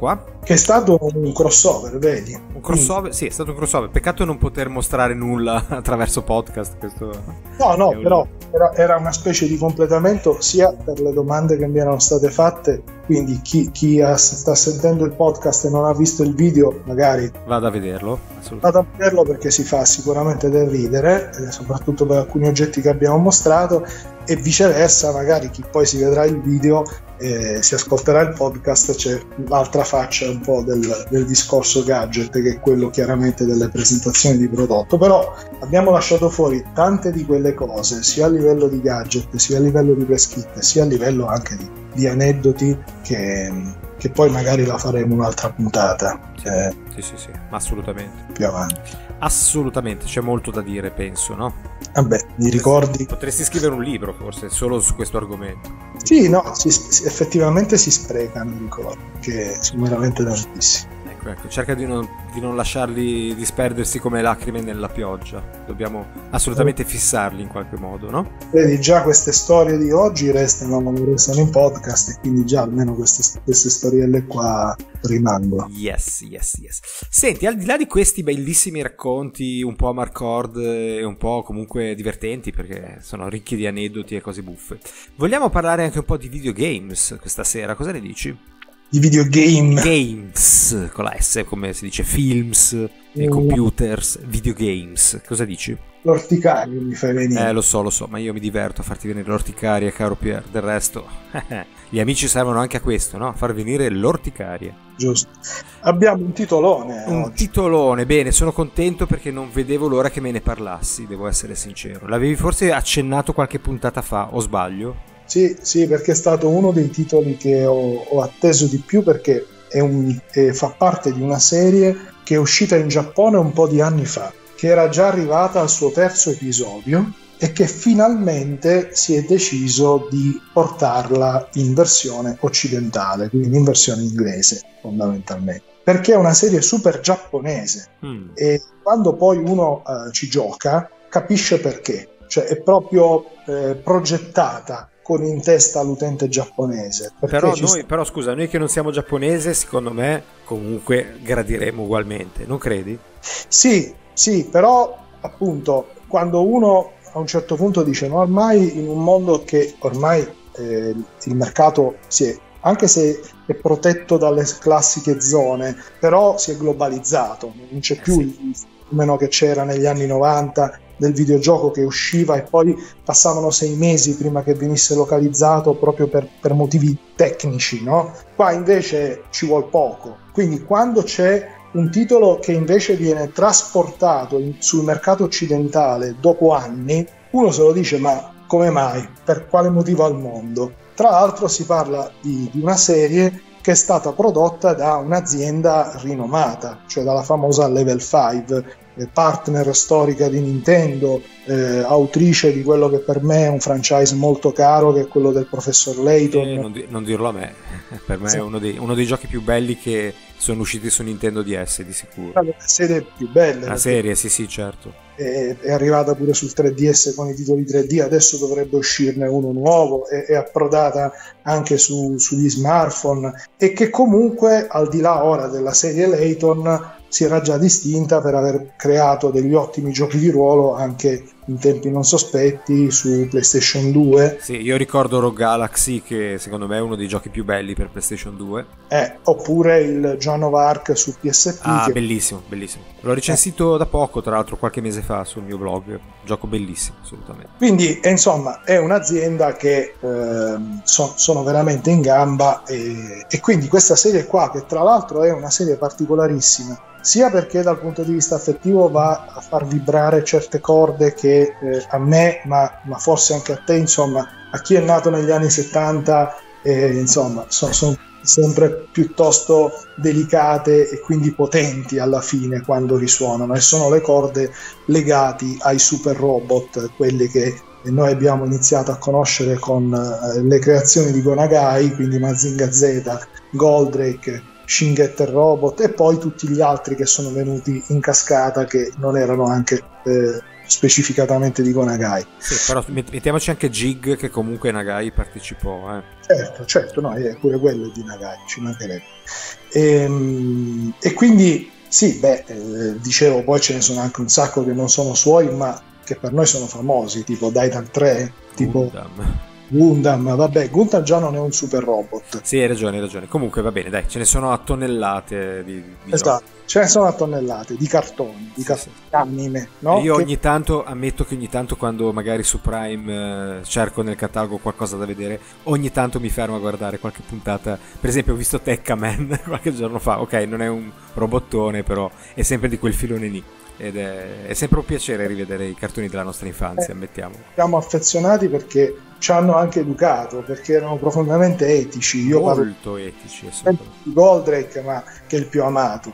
che è stato un crossover, vedi? Un crossover, sì, è stato un crossover. Peccato non poter mostrare nulla attraverso podcast. Questo no, no, un... però era, era una specie di completamento sia per le domande che mi erano state fatte. Quindi chi, chi ha, sta sentendo il podcast e non ha visto il video, magari vada a vederlo. Vada a vederlo perché si fa sicuramente del ridere, eh, soprattutto per alcuni oggetti che abbiamo mostrato, e viceversa, magari chi poi si vedrà il video e si ascolterà il podcast, c'è l'altra faccia un po' del, del discorso gadget, che è quello chiaramente delle presentazioni di prodotto. Però abbiamo lasciato fuori tante di quelle cose, sia a livello di gadget, sia a livello di press kit, sia a livello anche di, di aneddoti, che, che poi magari la faremo un'altra puntata. Sì, eh, sì, sì, sì, assolutamente. Più avanti. Assolutamente, c'è molto da dire, penso, no? Vabbè, mi ricordi? Potresti scrivere un libro, forse, solo su questo argomento. Sì, no, si, si, effettivamente si sprecano i ricordi, che sono veramente tantissimi. Ecco, ecco, cerca di non, di non lasciarli disperdersi come lacrime nella pioggia. Dobbiamo assolutamente fissarli in qualche modo, no? Vedi, già queste storie di oggi restano, restano in podcast, e quindi già almeno queste, queste storielle qua rimangono. Yes, yes, yes. Senti, al di là di questi bellissimi racconti un po' amarcord e un po' comunque divertenti, perché sono ricchi di aneddoti e cose buffe, vogliamo parlare anche un po' di videogames questa sera, cosa ne dici? Di videogame. Games, con la S, come si dice, films, e computers, videogames, cosa dici? L'orticaria mi fai venire. Eh, lo so, lo so, ma io mi diverto a farti venire l'orticaria, caro Pier. Del resto, gli amici servono anche a questo, no? A far venire l'orticaria. Giusto. Abbiamo un titolone Un oggi. titolone, bene, sono contento perché non vedevo l'ora che me ne parlassi, devo essere sincero. L'avevi forse accennato qualche puntata fa, o sbaglio? Sì, sì, perché è stato uno dei titoli che ho, ho atteso di più, perché è un, è, fa parte di una serie che è uscita in Giappone un po' di anni fa, che era già arrivata al suo terzo episodio e che finalmente si è deciso di portarla in versione occidentale, quindi in versione inglese fondamentalmente, perché è una serie super giapponese mm. e quando poi uno uh, ci gioca capisce perché, cioè è proprio eh, progettata con in testa l'utente giapponese. Però, noi, sta... però scusa, noi che non siamo giapponese, secondo me comunque gradiremo ugualmente, non credi? Sì, sì, però appunto quando uno a un certo punto dice no, ormai in un mondo che ormai eh, il mercato si è, anche se è protetto dalle classiche zone, però si è globalizzato, non c'è più eh sì. il fenomeno che c'era negli anni novanta del videogioco che usciva e poi passavano sei mesi prima che venisse localizzato proprio per, per motivi tecnici, no? Qua invece ci vuol poco, quindi quando c'è un titolo che invece viene trasportato in, sul mercato occidentale dopo anni, uno se lo dice ma come mai? Per quale motivo al mondo? Tra l'altro si parla di, di una serie che è stata prodotta da un'azienda rinomata, cioè dalla famosa Level cinque, partner storica di Nintendo, eh, autrice di quello che per me è un franchise molto caro, che è quello del Professor Layton. Eh, non, di- non dirlo a me, per me sì. è uno dei, uno dei giochi più belli che sono usciti su Nintendo D S, di sicuro. Una delle serie più belle. La serie, sì sì, certo. È, è arrivata pure sul tre D S con i titoli tre D, adesso dovrebbe uscirne uno nuovo, è, è approdata anche su, sugli smartphone, e che comunque al di là ora della serie Layton si era già distinta per aver creato degli ottimi giochi di ruolo anche in tempi non sospetti su PlayStation due. Sì, io ricordo Rogue Galaxy, che secondo me è uno dei giochi più belli per PlayStation due. Eh, oppure il Joan of Arc su P S P. Ah, che... bellissimo, bellissimo. L'ho recensito eh. da poco, tra l'altro qualche mese fa sul mio blog. Gioco bellissimo, assolutamente. Quindi, eh, insomma, è un'azienda che eh, so, sono veramente in gamba e, e quindi questa serie qua, che tra l'altro è una serie particolarissima, sia perché dal punto di vista affettivo va a far vibrare certe corde che eh, a me, ma, ma forse anche a te, insomma, a chi è nato negli anni settanta, eh, insomma, sono son sempre piuttosto delicate e quindi potenti alla fine quando risuonano, e sono le corde legate ai super robot, quelli che noi abbiamo iniziato a conoscere con eh, le creazioni di Go Nagai, quindi Mazinga Z, Goldrake, Shin Getter Robot, e poi tutti gli altri che sono venuti in cascata, che non erano anche eh, specificatamente dico Nagai. Sì, però mettiamoci anche Jig, che comunque Nagai partecipò. Eh. Certo, certo, no, è pure quello di Nagai, ci mancherebbe. E, e quindi, sì, beh, eh, dicevo, poi ce ne sono anche un sacco che non sono suoi, ma che per noi sono famosi, tipo Daitan tre, tipo Gundam. Gundam, vabbè, Gundam già non è un super robot. Sì, hai ragione, hai ragione. Comunque va bene, dai, ce ne sono a tonnellate di, di Esatto, roba. ce ne sono a tonnellate di cartoni, di Sì, cartoni, sì. anime, no? Io Che- ogni tanto, ammetto che ogni tanto quando magari su Prime eh, cerco nel catalogo qualcosa da vedere, ogni tanto mi fermo a guardare qualche puntata. Per esempio ho visto Tekkaman qualche giorno fa, ok, non è un robottone, però è sempre di quel filone lì. Ed è, è sempre un piacere rivedere i cartoni della nostra infanzia, Eh. ammettiamo. siamo affezionati perché ci hanno anche educato, perché erano profondamente etici. Io parlo Molto etici, sempre assolutamente. di Goldrake, ma che è il più amato.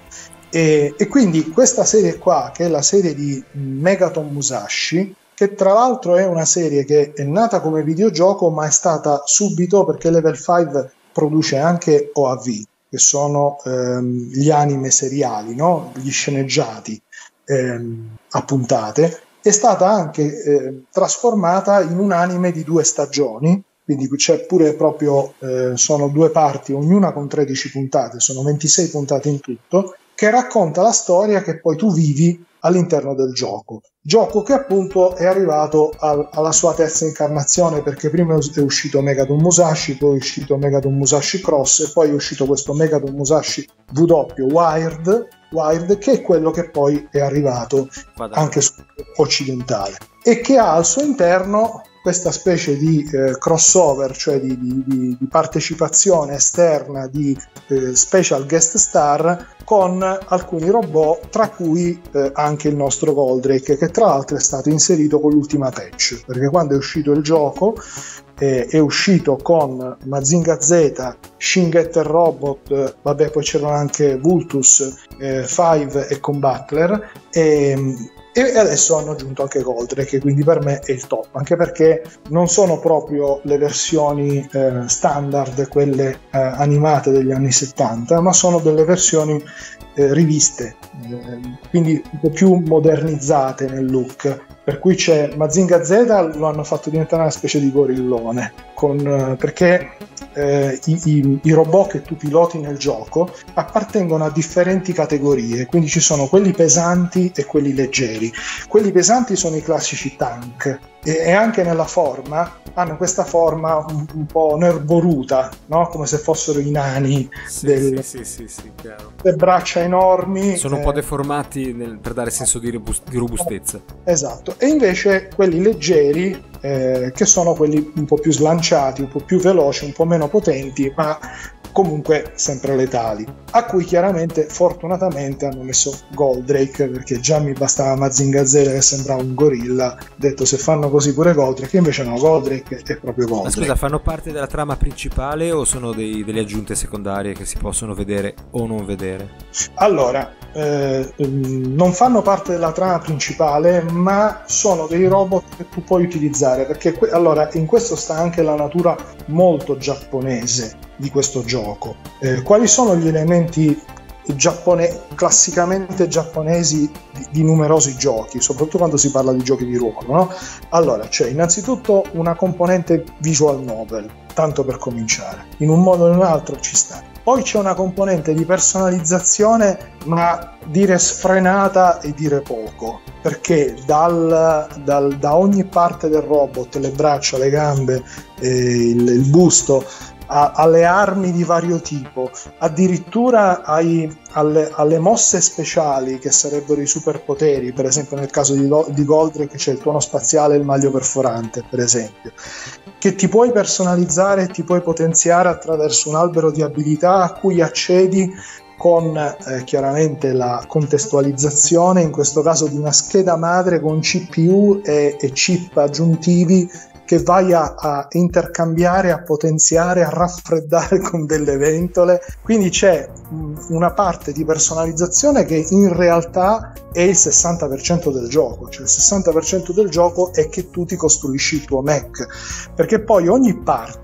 E, e quindi questa serie qua, che è la serie di Megaton Musashi, che tra l'altro è una serie che è nata come videogioco, ma è stata subito, perché Level cinque produce anche O A V, che sono ehm, gli anime seriali, no? Gli sceneggiati ehm, a puntate, è stata anche eh, trasformata in un anime di due stagioni, quindi qui c'è pure proprio, eh, sono due parti, ognuna con tredici puntate, sono ventisei puntate in tutto, che racconta la storia che poi tu vivi all'interno del gioco. Gioco che appunto è arrivato al, alla sua terza incarnazione, perché prima è uscito Megaton Musashi, poi è uscito Megaton Musashi Cross e poi è uscito questo Megaton Musashi W Wired, Wired, che è quello che poi è arrivato Guarda, anche su occidentale, e che ha al suo interno questa specie di eh, crossover, cioè di, di, di, di partecipazione esterna di eh, special guest star con alcuni robot, tra cui eh, anche il nostro Goldrake, che tra l'altro è stato inserito con l'ultima patch, perché quando è uscito il gioco eh, è uscito con Mazinga Z, Shin Getter Robot, eh, vabbè, poi c'erano anche Vultus, eh, Five e Combattler, e E adesso hanno aggiunto anche Goldrake, quindi per me è il top, anche perché non sono proprio le versioni eh, standard, quelle eh, animate degli anni settanta, ma sono delle versioni eh, riviste, eh, quindi un po' più modernizzate nel look. Per cui c'è Mazinga Z, lo hanno fatto diventare una specie di gorillone, con, eh, perché eh, i, i, i robot che tu piloti nel gioco appartengono a differenti categorie, quindi ci sono quelli pesanti e quelli leggeri. Quelli pesanti sono i classici tank, e, e anche nella forma hanno questa forma un, un po' nerboruta, no? Come se fossero i nani, sì, del, sì, sì, sì, sì, chiaro. le braccia enormi. Sono un eh, po' deformati nel- per dare senso di, robust- di robustezza. Esatto, e invece quelli leggeri, eh, che sono quelli un po' più slanciati, un po' più veloci, un po' meno potenti, ma comunque sempre letali, a cui chiaramente fortunatamente hanno messo Goldrake, perché già mi bastava Mazinga Z che sembrava un gorilla. Ho detto, se fanno così pure Goldrake, invece no, Goldrake è proprio Ma Goldrake. scusa, fanno parte della trama principale o sono dei- delle aggiunte secondarie che si possono vedere o non vedere? Allora, eh, ehm, non fanno parte della trama principale, ma sono dei robot che tu puoi utilizzare, perché que- allora in questo sta anche la natura molto giapponese di questo gioco. Eh, quali sono gli elementi giappone- classicamente giapponesi di, di numerosi giochi, soprattutto quando si parla di giochi di ruolo, no? Allora, c'è innanzitutto una componente visual novel, tanto per cominciare, in un modo o in un altro ci sta. Poi c'è una componente di personalizzazione, ma dire sfrenata e dire poco, perché dal, dal, da ogni parte del robot, le braccia, le gambe, eh, il, il busto, a, alle armi di vario tipo, addirittura ai, alle, alle mosse speciali che sarebbero i superpoteri, per esempio nel caso di, di Goldrake c'è il tuono spaziale e il maglio perforante, per esempio, che ti puoi personalizzare e ti puoi potenziare attraverso un albero di abilità a cui accedi con eh, chiaramente la contestualizzazione, in questo caso di una scheda madre con C P U e, e chip aggiuntivi che vai a, a intercambiare, a potenziare, a raffreddare con delle ventole. Quindi c'è mh, una parte di personalizzazione che in realtà è il sessanta per cento del gioco, cioè il sessanta per cento del gioco è che tu ti costruisci il tuo mech, perché poi ogni parte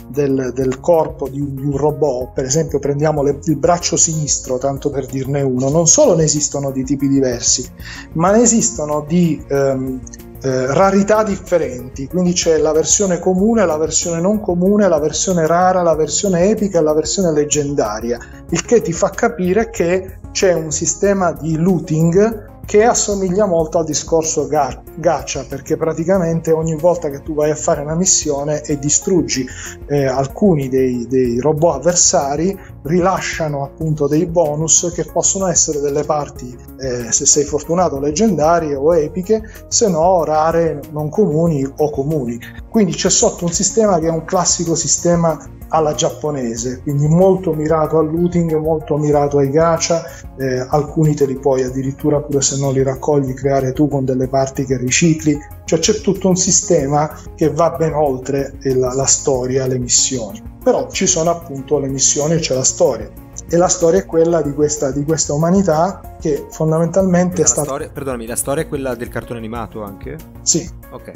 del, del corpo di un, di un robot, per esempio prendiamo le, il braccio sinistro, tanto per dirne uno, non solo ne esistono di tipi diversi, ma ne esistono di ehm, eh, rarità differenti, quindi c'è la versione comune, la versione non comune, la versione rara, la versione epica e la versione leggendaria, il che ti fa capire che c'è un sistema di looting che assomiglia molto al discorso ga- gacha, perché praticamente ogni volta che tu vai a fare una missione e distruggi eh, alcuni dei, dei robot avversari, rilasciano appunto dei bonus che possono essere delle parti, eh, se sei fortunato, leggendarie o epiche, se no rare, non comuni o comuni. Quindi c'è sotto un sistema che è un classico sistema alla giapponese, quindi molto mirato al looting, molto mirato ai gacha, eh, alcuni te li puoi addirittura, pure se non li raccogli, creare tu con delle parti che ricicli, cioè c'è tutto un sistema che va ben oltre la, la storia, le missioni. Però ci sono appunto le missioni e c'è la storia, e la storia è quella di questa, di questa umanità che fondamentalmente è stata... Storia, perdonami, la storia è quella del cartone animato anche? Sì. Ok.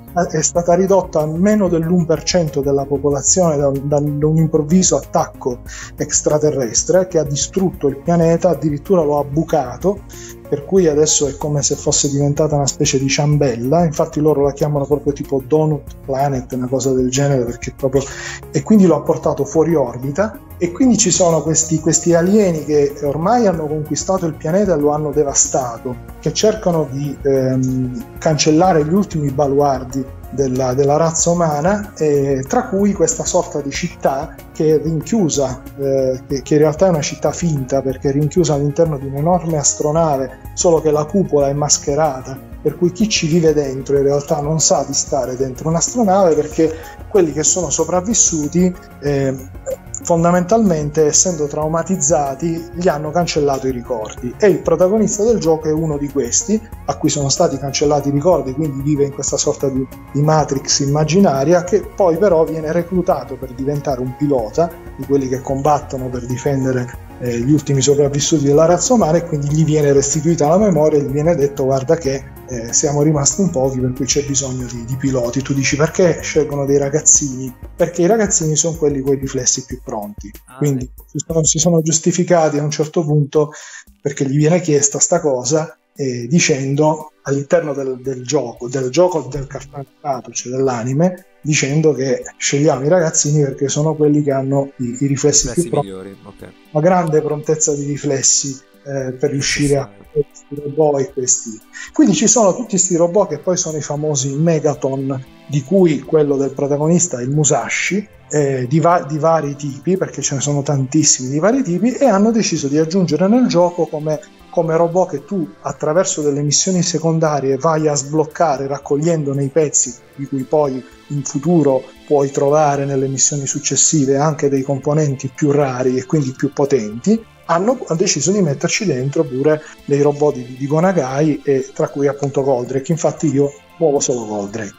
È stata ridotta a meno dell'uno per cento della popolazione da, da un improvviso attacco extraterrestre che ha distrutto il pianeta, addirittura lo ha bucato, per cui adesso è come se fosse diventata una specie di ciambella, infatti loro la chiamano proprio tipo Donut Planet, una cosa del genere, perché proprio... e quindi lo ha portato fuori orbita, e quindi ci sono questi, questi alieni che ormai hanno conquistato il pianeta e lo hanno devastato, che cercano di ehm, cancellare gli ultimi baluardi della, della razza umana, eh, tra cui questa sorta di città che è rinchiusa, eh, che, che in realtà è una città finta perché è rinchiusa all'interno di un'enorme astronave, solo che la cupola è mascherata, per cui chi ci vive dentro in realtà non sa di stare dentro un'astronave, perché quelli che sono sopravvissuti eh, fondamentalmente, essendo traumatizzati, gli hanno cancellato i ricordi, e il protagonista del gioco è uno di questi a cui sono stati cancellati i ricordi, quindi vive in questa sorta di, di Matrix immaginaria, che poi però viene reclutato per diventare un pilota di quelli che combattono per difendere eh, gli ultimi sopravvissuti della razza umana, e quindi gli viene restituita la memoria e gli viene detto: guarda che eh, siamo rimasti in pochi, per cui c'è bisogno di, di piloti. Tu dici: perché scelgono dei ragazzini? Perché i ragazzini sono quelli con i riflessi più pronti, ah, quindi si sono, si sono giustificati a un certo punto, perché gli viene chiesta sta cosa, eh, dicendo all'interno del, del gioco del gioco del cartone animato, cioè dell'anime, dicendo che scegliamo i ragazzini perché sono quelli che hanno i, i riflessi, riflessi più pronti, migliori, okay. Una grande prontezza di riflessi eh, per riuscire a questi robot e questi. Quindi ci sono tutti questi robot che poi sono i famosi Megaton, di cui quello del protagonista è il Musashi, eh, di, va- di vari tipi, perché ce ne sono tantissimi di vari tipi, e hanno deciso di aggiungere nel gioco come, come robot che tu attraverso delle missioni secondarie vai a sbloccare raccogliendone i pezzi, di cui poi in futuro puoi trovare nelle missioni successive anche dei componenti più rari e quindi più potenti. Hanno deciso di metterci dentro pure dei robot di, di Gonagai, e tra cui appunto Goldrake. Infatti io muovo solo Goldrake.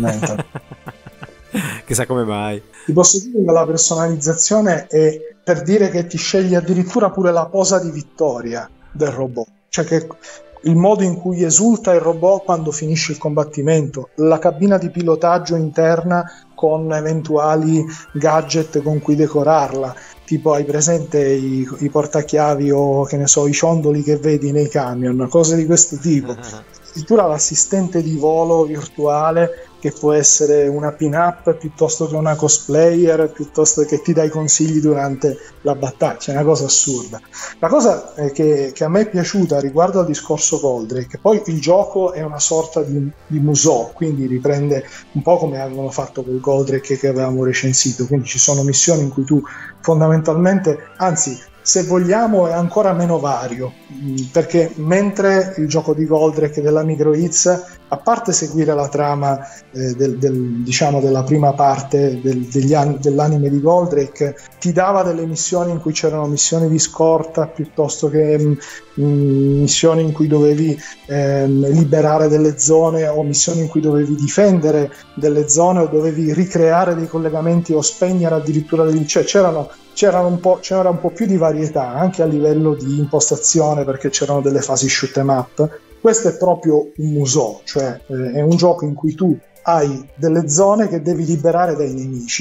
Chissà come mai. Ti posso dire che la personalizzazione è per dire che ti scegli addirittura pure la posa di vittoria del robot, cioè che il modo in cui esulta il robot quando finisce il combattimento, la cabina di pilotaggio interna con eventuali gadget con cui decorarla, tipo hai presente i, i portachiavi o che ne so, i ciondoli che vedi nei camion, cose di questo tipo. Addirittura l'assistente di volo virtuale, che può essere una pin-up piuttosto che una cosplayer, piuttosto che ti dai consigli durante la battaglia, è una cosa assurda. La cosa che, che a me è piaciuta riguardo al discorso Goldrake, che poi il gioco è una sorta di, di Musou, quindi riprende un po' come avevano fatto col Goldrake che avevamo recensito, quindi ci sono missioni in cui tu fondamentalmente, anzi se vogliamo è ancora meno vario, perché mentre il gioco di Goldrake della Microids, a parte seguire la trama eh, del, del, diciamo della prima parte del, degli an- dell'anime di Goldrake, ti dava delle missioni in cui c'erano missioni di scorta piuttosto che mh, missioni in cui dovevi eh, liberare delle zone, o missioni in cui dovevi difendere delle zone, o dovevi ricreare dei collegamenti o spegnere addirittura degli... cioè c'erano C'erano un po', c'era un po' più di varietà anche a livello di impostazione, perché c'erano delle fasi shoot 'em up. Questo è proprio un Musou, cioè eh, è un gioco in cui tu hai delle zone che devi liberare dai nemici,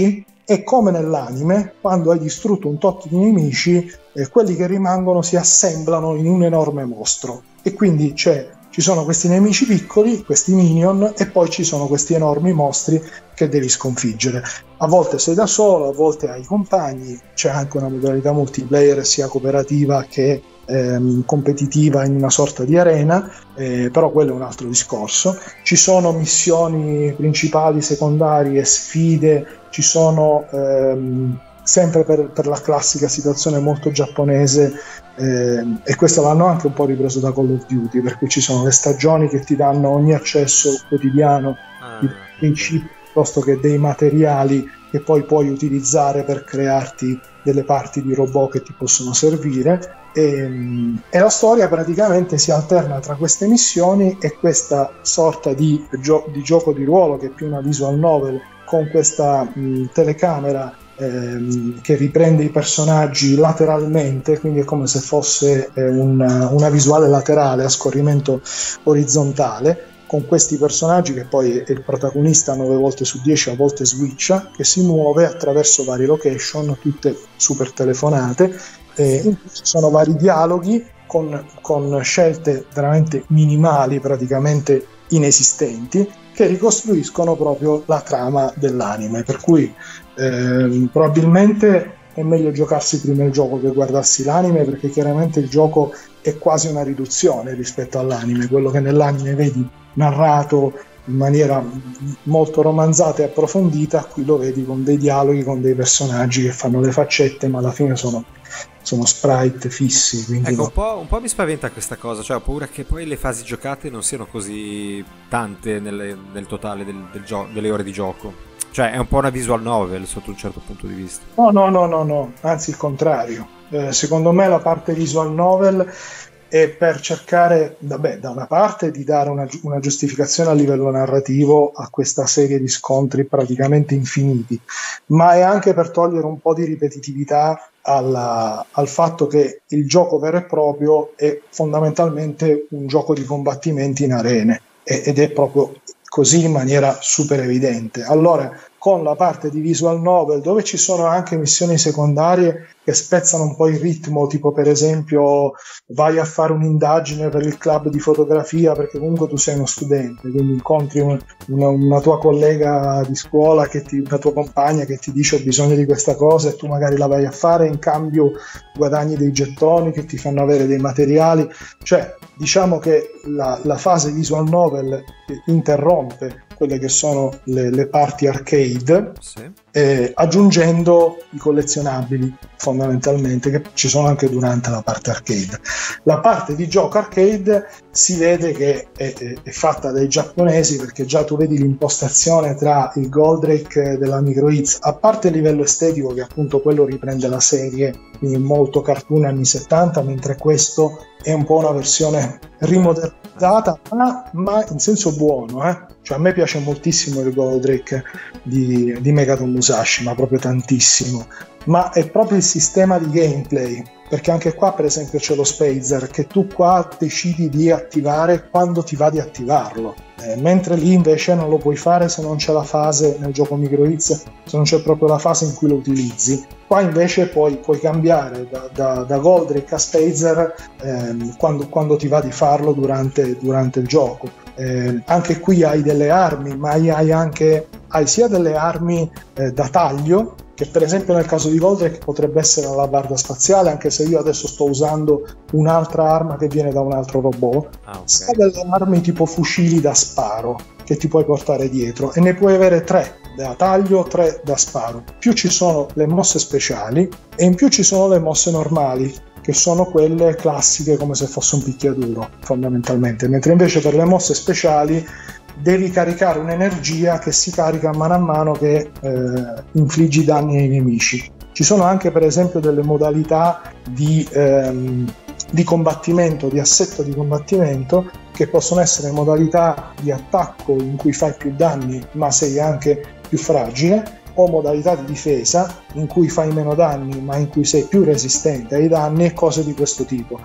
e come nell'anime, quando hai distrutto un tot di nemici, eh, quelli che rimangono si assemblano in un enorme mostro, e quindi c'è, ci sono questi nemici piccoli, questi minion, e poi ci sono questi enormi mostri che devi sconfiggere. A volte sei da solo, a volte hai compagni, c'è anche una modalità multiplayer sia cooperativa che ehm, competitiva in una sorta di arena, eh, però quello è un altro discorso. Ci sono missioni principali, secondarie, sfide, ci sono ehm, sempre per, per la classica situazione molto giapponese, eh, e questo l'hanno anche un po' ripreso da Call of Duty, per cui ci sono le stagioni che ti danno ogni accesso quotidiano ah, di principi piuttosto che dei materiali che poi puoi utilizzare per crearti delle parti di robot che ti possono servire, e, e la storia praticamente si alterna tra queste missioni e questa sorta di, gio- di gioco di ruolo che è più una visual novel, con questa mh, telecamera ehm, che riprende i personaggi lateralmente, quindi è come se fosse eh, una, una visuale laterale a scorrimento orizzontale, con questi personaggi che poi è il protagonista nove volte su dieci, a volte switcha, che si muove attraverso varie location, tutte super telefonate, e in cui ci sono vari dialoghi con, con scelte veramente minimali, praticamente inesistenti, che ricostruiscono proprio la trama dell'anime, per cui ehm, probabilmente è meglio giocarsi prima il gioco che guardarsi l'anime, perché chiaramente il gioco è quasi una riduzione rispetto all'anime. Quello che nell'anime vedi narrato in maniera molto romanzata e approfondita, qui lo vedi con dei dialoghi, con dei personaggi che fanno le faccette, ma alla fine sono, sono sprite fissi. Quindi ecco, no. un po', un po' mi spaventa questa cosa, cioè ho paura che poi le fasi giocate non siano così tante nelle, nel totale del, del gio- delle ore di gioco. Cioè è un po' una visual novel sotto un certo punto di vista. No, no, no, no, no. Anzi il contrario. Eh, secondo me la parte visual novel è per cercare, vabbè, da una parte di dare una, una giustificazione a livello narrativo a questa serie di scontri praticamente infiniti, ma è anche per togliere un po' di ripetitività alla, al fatto che il gioco vero e proprio è fondamentalmente un gioco di combattimenti in arene, ed è proprio così in maniera super evidente. Allora, con la parte di visual novel, dove ci sono anche missioni secondarie che spezzano un po' il ritmo, tipo per esempio vai a fare un'indagine per il club di fotografia, perché comunque tu sei uno studente, quindi incontri un, una, una tua collega di scuola, che ti, una tua compagna che ti dice ho bisogno di questa cosa, e tu magari la vai a fare, in cambio guadagni dei gettoni che ti fanno avere dei materiali. Cioè diciamo che la, la fase visual novel interrompe quelle che sono le, le parti arcade, sì. eh, aggiungendo i collezionabili fondamentalmente, che ci sono anche durante la parte arcade. La parte di gioco arcade si vede che è, è, è fatta dai giapponesi, perché già tu vedi l'impostazione tra il Goldrake della Microids, a parte il livello estetico che appunto quello riprende la serie, quindi molto cartoon anni settanta, mentre questo è un po' una versione rimodernizzata, ma, ma in senso buono, eh? Cioè a me piace moltissimo il Goldrake di, di Megaton Musashi, ma proprio tantissimo, ma è proprio il sistema di gameplay, perché anche qua per esempio c'è lo Spazer che tu qua decidi di attivare quando ti va di attivarlo, eh, mentre lì invece non lo puoi fare se non c'è la fase nel gioco Microids, se non c'è proprio la fase in cui lo utilizzi. Qua invece puoi, puoi cambiare da, da, da Goldrake a Spazer ehm, quando, quando ti va di farlo durante, durante il gioco. Eh, anche qui hai delle armi, ma hai anche hai sia delle armi eh, da taglio, che per esempio nel caso di Goldrake potrebbe essere la alabarda spaziale, anche se io adesso sto usando un'altra arma che viene da un altro robot, ah, okay. Sia delle armi tipo fucili da sparo che ti puoi portare dietro, e ne puoi avere tre da taglio, tre da sparo. Più ci sono le mosse speciali e in più ci sono le mosse normali, che sono quelle classiche come se fosse un picchiaduro fondamentalmente, mentre invece per le mosse speciali devi caricare un'energia che si carica mano a mano che eh, infliggi danni ai nemici. Ci sono anche per esempio delle modalità di, ehm, di combattimento, di assetto di combattimento, che possono essere modalità di attacco in cui fai più danni ma sei anche più fragile, o modalità di difesa in cui fai meno danni ma in cui sei più resistente ai danni, e cose di questo tipo.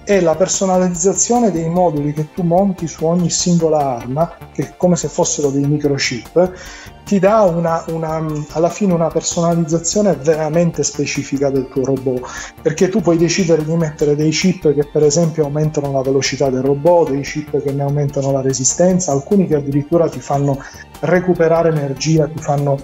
è la personalizzazione dei moduli che tu monti su ogni singola arma, che come se fossero dei microchip, ti dà una, una, alla fine una personalizzazione veramente specifica del tuo robot, perché tu puoi decidere di mettere dei chip che per esempio aumentano la velocità del robot, dei chip che ne aumentano la resistenza, alcuni che addirittura ti fanno recuperare energia, ti fanno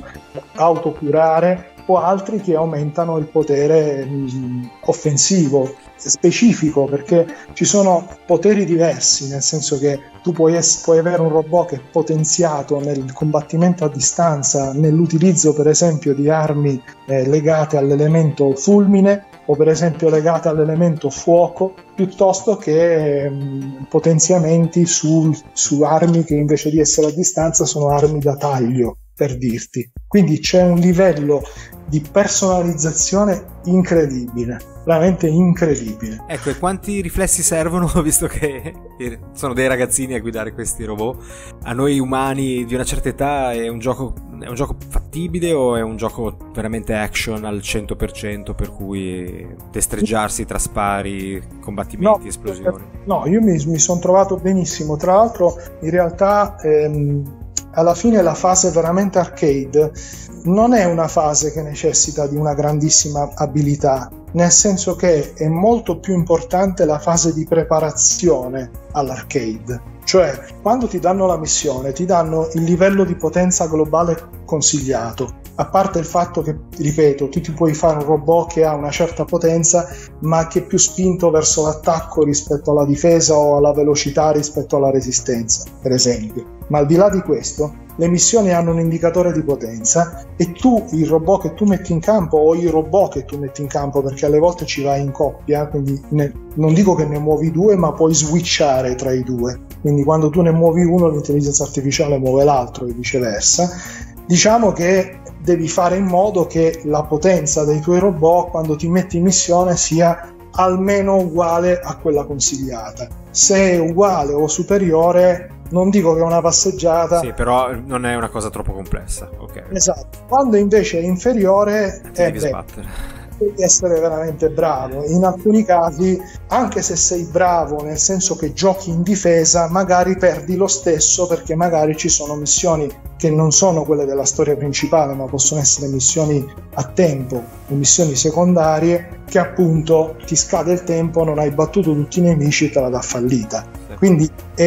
autocurare, o altri che aumentano il potere mh, offensivo specifico, perché ci sono poteri diversi, nel senso che tu puoi, es- puoi avere un robot che è potenziato nel combattimento a distanza, nell'utilizzo per esempio di armi eh, legate all'elemento fulmine o per esempio legate all'elemento fuoco, piuttosto che mh, potenziamenti su, su armi che invece di essere a distanza sono armi da taglio, per dirti. Quindi c'è un livello di personalizzazione incredibile, veramente incredibile. Ecco, e quanti riflessi servono, visto che sono dei ragazzini a guidare questi robot? A noi umani di una certa età è un gioco, è un gioco fattibile o è un gioco veramente action al cento per cento, per cui destreggiarsi tra spari, combattimenti, no, esplosioni? No, io mi, mi sono trovato benissimo. Tra l'altro in realtà ehm, alla fine la fase veramente arcade non è una fase che necessita di una grandissima abilità, nel senso che è molto più importante la fase di preparazione all'arcade. Cioè, quando ti danno la missione, ti danno il livello di potenza globale consigliato, a parte il fatto che, ripeto, tu ti puoi fare un robot che ha una certa potenza ma che è più spinto verso l'attacco rispetto alla difesa o alla velocità rispetto alla resistenza, per esempio. Ma al di là di questo, le missioni hanno un indicatore di potenza e tu, il robot che tu metti in campo o i robot che tu metti in campo, perché alle volte ci vai in coppia, quindi ne, non dico che ne muovi due, ma puoi switchare tra i due, quindi quando tu ne muovi uno l'intelligenza artificiale muove l'altro e viceversa. Diciamo che devi fare in modo che la potenza dei tuoi robot quando ti metti in missione sia almeno uguale a quella consigliata. Se è uguale o superiore, non dico che è una passeggiata. Sì, però non è una cosa troppo complessa. Ok. Esatto. Quando invece è inferiore, ti eh devi beh, sbattere. devi essere veramente bravo. In alcuni casi, anche se sei bravo nel senso che giochi in difesa, magari perdi lo stesso, perché magari ci sono missioni che non sono quelle della storia principale, ma possono essere missioni a tempo o missioni secondarie che appunto ti scade il tempo, non hai battuto tutti i nemici e te la dà fallita. Sì. Quindi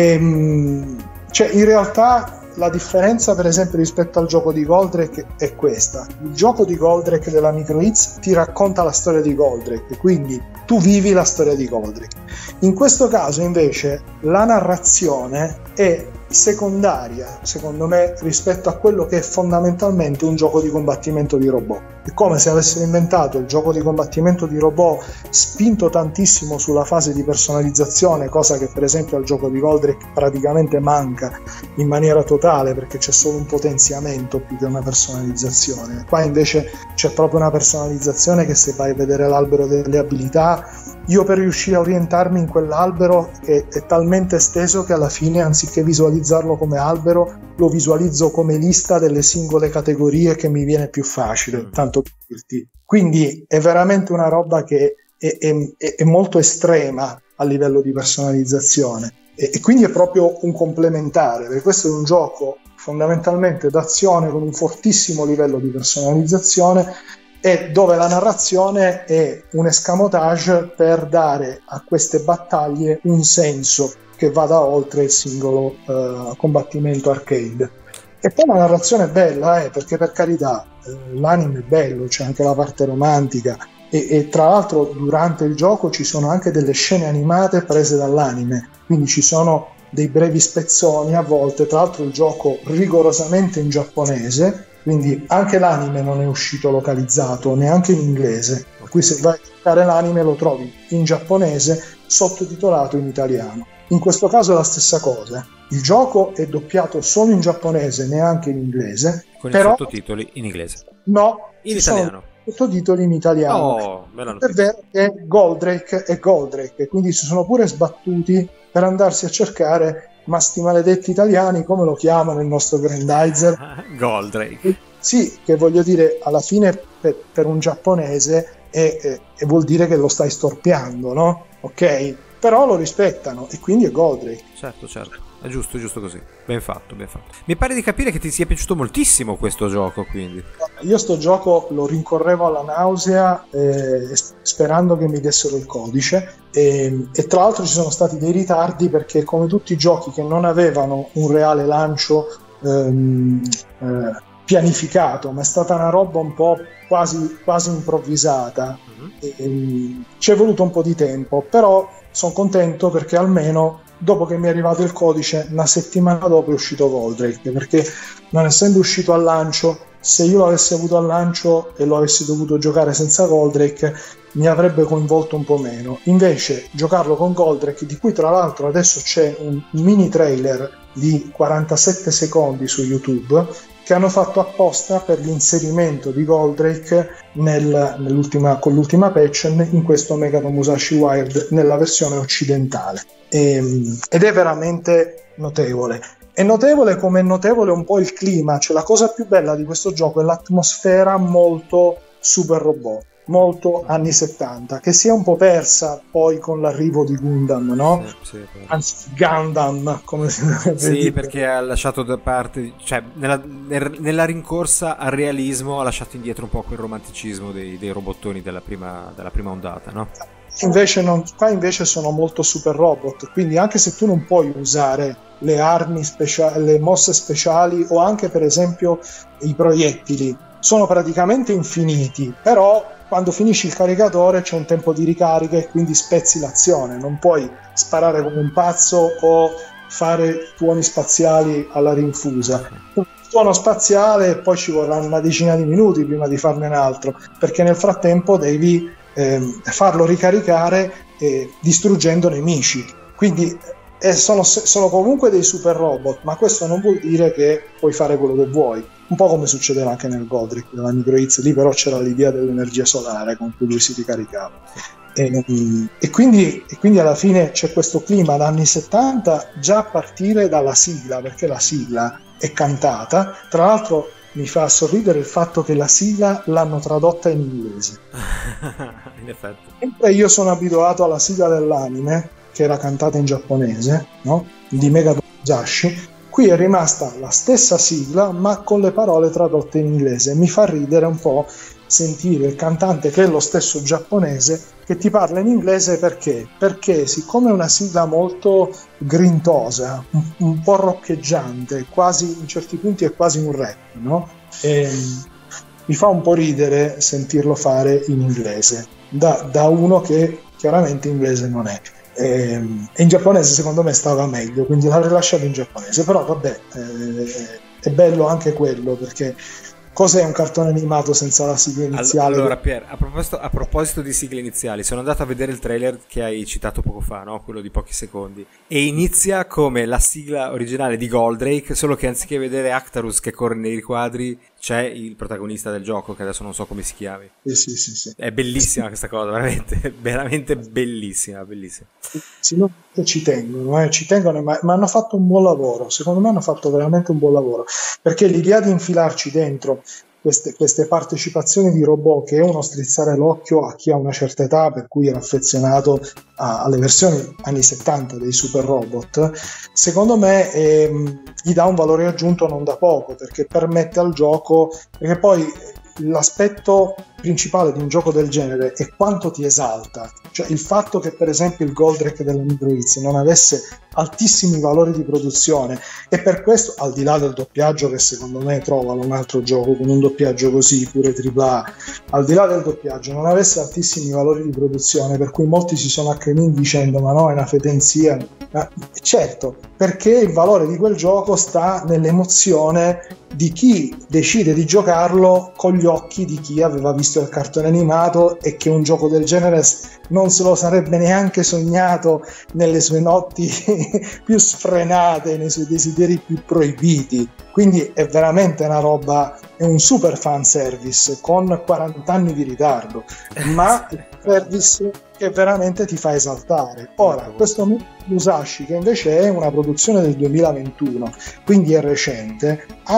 ehm, cioè in realtà la differenza per esempio rispetto al gioco di Goldrake è questa: il gioco di Goldrake della Microids ti racconta la storia di Goldrake, quindi tu vivi la storia di Goldrake. In questo caso invece la narrazione è secondaria, secondo me, rispetto a quello che è fondamentalmente un gioco di combattimento di robot. È come se avessero inventato il gioco di combattimento di robot spinto tantissimo sulla fase di personalizzazione, cosa che per esempio al gioco di Goldrake praticamente manca in maniera totale, perché c'è solo un potenziamento più che una personalizzazione. Qua invece c'è proprio una personalizzazione che, se vai a vedere l'albero delle abilità, io per riuscire a orientarmi in quell'albero è, è talmente esteso che alla fine, anziché visualizzarlo come albero, lo visualizzo come lista delle singole categorie, che mi viene più facile, tanto per dirti. Quindi è veramente una roba che è, è, è, è molto estrema a livello di personalizzazione e, e quindi è proprio un complementare, perché questo è un gioco fondamentalmente d'azione con un fortissimo livello di personalizzazione, e dove la narrazione è un escamotage per dare a queste battaglie un senso che vada oltre il singolo uh, combattimento arcade. E poi la narrazione è bella, eh, perché per carità eh, l'anime è bello, c'è anche la parte romantica e, e tra l'altro durante il gioco ci sono anche delle scene animate prese dall'anime, quindi ci sono dei brevi spezzoni a volte. Tra l'altro il gioco rigorosamente in giapponese, quindi anche l'anime non è uscito localizzato, neanche in inglese, per cui se vai a cercare l'anime lo trovi in giapponese sottotitolato in italiano. In questo caso è la stessa cosa, il gioco è doppiato solo in giapponese, neanche in inglese, con però, i sottotitoli in inglese. No, in italiano. Sono sottotitoli in italiano. Oh, è vero che Goldrake è Goldrake, quindi si sono pure sbattuti per andarsi a cercare, ma sti maledetti italiani come lo chiamano il nostro Grandizer? Goldrake. Sì, che voglio dire, alla fine per, per un giapponese è, è, è vuol dire che lo stai storpiando, no? Ok? però lo rispettano e quindi è Goldrake. Certo, certo, è giusto, giusto così. Ben fatto, ben fatto. Mi pare di capire che ti sia piaciuto moltissimo questo gioco, quindi. Io sto gioco lo rincorrevo alla nausea eh, sperando che mi dessero il codice e, e tra l'altro ci sono stati dei ritardi perché, come tutti i giochi che non avevano un reale lancio ehm, eh, pianificato, ma è stata una roba un po' quasi, quasi improvvisata, mm-hmm. e, e, ci è voluto un po' di tempo, però sono contento perché almeno dopo che mi è arrivato il codice, una settimana dopo è uscito Goldrake, perché non essendo uscito al lancio, se io l'avessi avuto al lancio e lo avessi dovuto giocare senza Goldrake mi avrebbe coinvolto un po' meno. Invece giocarlo con Goldrake, di cui tra l'altro adesso c'è un mini trailer di quarantasette secondi su YouTube che hanno fatto apposta per l'inserimento di Goldrake nel, nell'ultima, con l'ultima patch in questo Megaton Musashi Wired nella versione occidentale, e, ed è veramente notevole. È notevole come è notevole un po' il clima, cioè la cosa più bella di questo gioco è l'atmosfera molto super robot, molto anni settanta, che si è un po' persa poi con l'arrivo di Gundam, no? Sì, sì, anzi Gundam, come si dovrebbe sì, dire. perché ha lasciato da parte, cioè nella, nella rincorsa al realismo ha lasciato indietro un po' quel romanticismo dei, dei robottoni della prima, della prima ondata, no? Invece non, qua invece sono molto super robot, quindi anche se tu non puoi usare le armi speciali, le mosse speciali o anche per esempio i proiettili, sono praticamente infiniti, però quando finisci il caricatore c'è un tempo di ricarica e quindi spezzi l'azione, non puoi sparare come un pazzo o fare tuoni spaziali alla rinfusa. Un tuono spaziale e poi ci vorrà una decina di minuti prima di farne un altro, perché nel frattempo devi ehm, farlo ricaricare eh, distruggendo nemici. Quindi eh, sono, sono comunque dei super robot, ma questo non vuol dire che puoi fare quello che vuoi. Un po' come succedeva anche nel Goldrake della Microids, lì però c'era l'idea dell'energia solare con cui lui si ricaricava. E, e, quindi, e quindi alla fine c'è questo clima da anni settanta già a partire dalla sigla, perché la sigla è cantata. Tra l'altro mi fa sorridere il fatto che la sigla l'hanno tradotta in inglese. In effetti. Sempre io sono abituato alla sigla dell'anime che era cantata in giapponese, no? Di Megaton Musashi. Qui è rimasta la stessa sigla ma con le parole tradotte in inglese. Mi fa ridere un po' sentire il cantante, che è lo stesso giapponese, che ti parla in inglese. Perché? Perché siccome è una sigla molto grintosa, un, un po' roccheggiante, quasi in certi punti è quasi un rap, no? E mi fa un po' ridere sentirlo fare in inglese da, da uno che chiaramente inglese non è. E in giapponese secondo me stava meglio, quindi l'ha rilasciato in giapponese, però vabbè, eh, è bello anche quello, perché cos'è un cartone animato senza la sigla iniziale? Allora Pier, a proposito, a proposito di sigle iniziali, sono andato a vedere il trailer che hai citato poco fa, no? Quello di pochi secondi, e inizia come la sigla originale di Goldrake, solo che anziché vedere Actarus che corre nei riquadri c'è il protagonista del gioco, che adesso non so come si chiami. Sì, sì, sì, sì. È bellissima questa cosa, veramente, veramente bellissima, bellissima. Sì, no, ci tengono, eh, ci tengono, ma, ma hanno fatto un buon lavoro, secondo me hanno fatto veramente un buon lavoro, perché l'idea di infilarci dentro queste, queste partecipazioni di robot, che è uno strizzare l'occhio a chi ha una certa età, per cui era affezionato a, alle versioni anni settanta dei super robot, secondo me ehm, gli dà un valore aggiunto non da poco, perché permette al gioco, perché poi l'aspetto principale di un gioco del genere è quanto ti esalta, cioè il fatto che per esempio il Goldrake della Microids non avesse altissimi valori di produzione, e per questo, al di là del doppiaggio, che secondo me trovano un altro gioco con un doppiaggio così pure tripla A, al di là del doppiaggio non avesse altissimi valori di produzione, per cui molti si sono accreniti dicendo ma no, è una fetenzia. Ma certo, perché il valore di quel gioco sta nell'emozione di chi decide di giocarlo con gli occhi di chi aveva visto il cartone animato e che un gioco del genere non se lo sarebbe neanche sognato nelle sue notti più sfrenate, nei suoi desideri più proibiti. Quindi è veramente una roba, è un super fan service con quaranta anni di ritardo, ma il service che veramente ti fa esaltare. Ora, questo Musashi, che invece è una produzione del duemilaventuno, quindi è recente, ha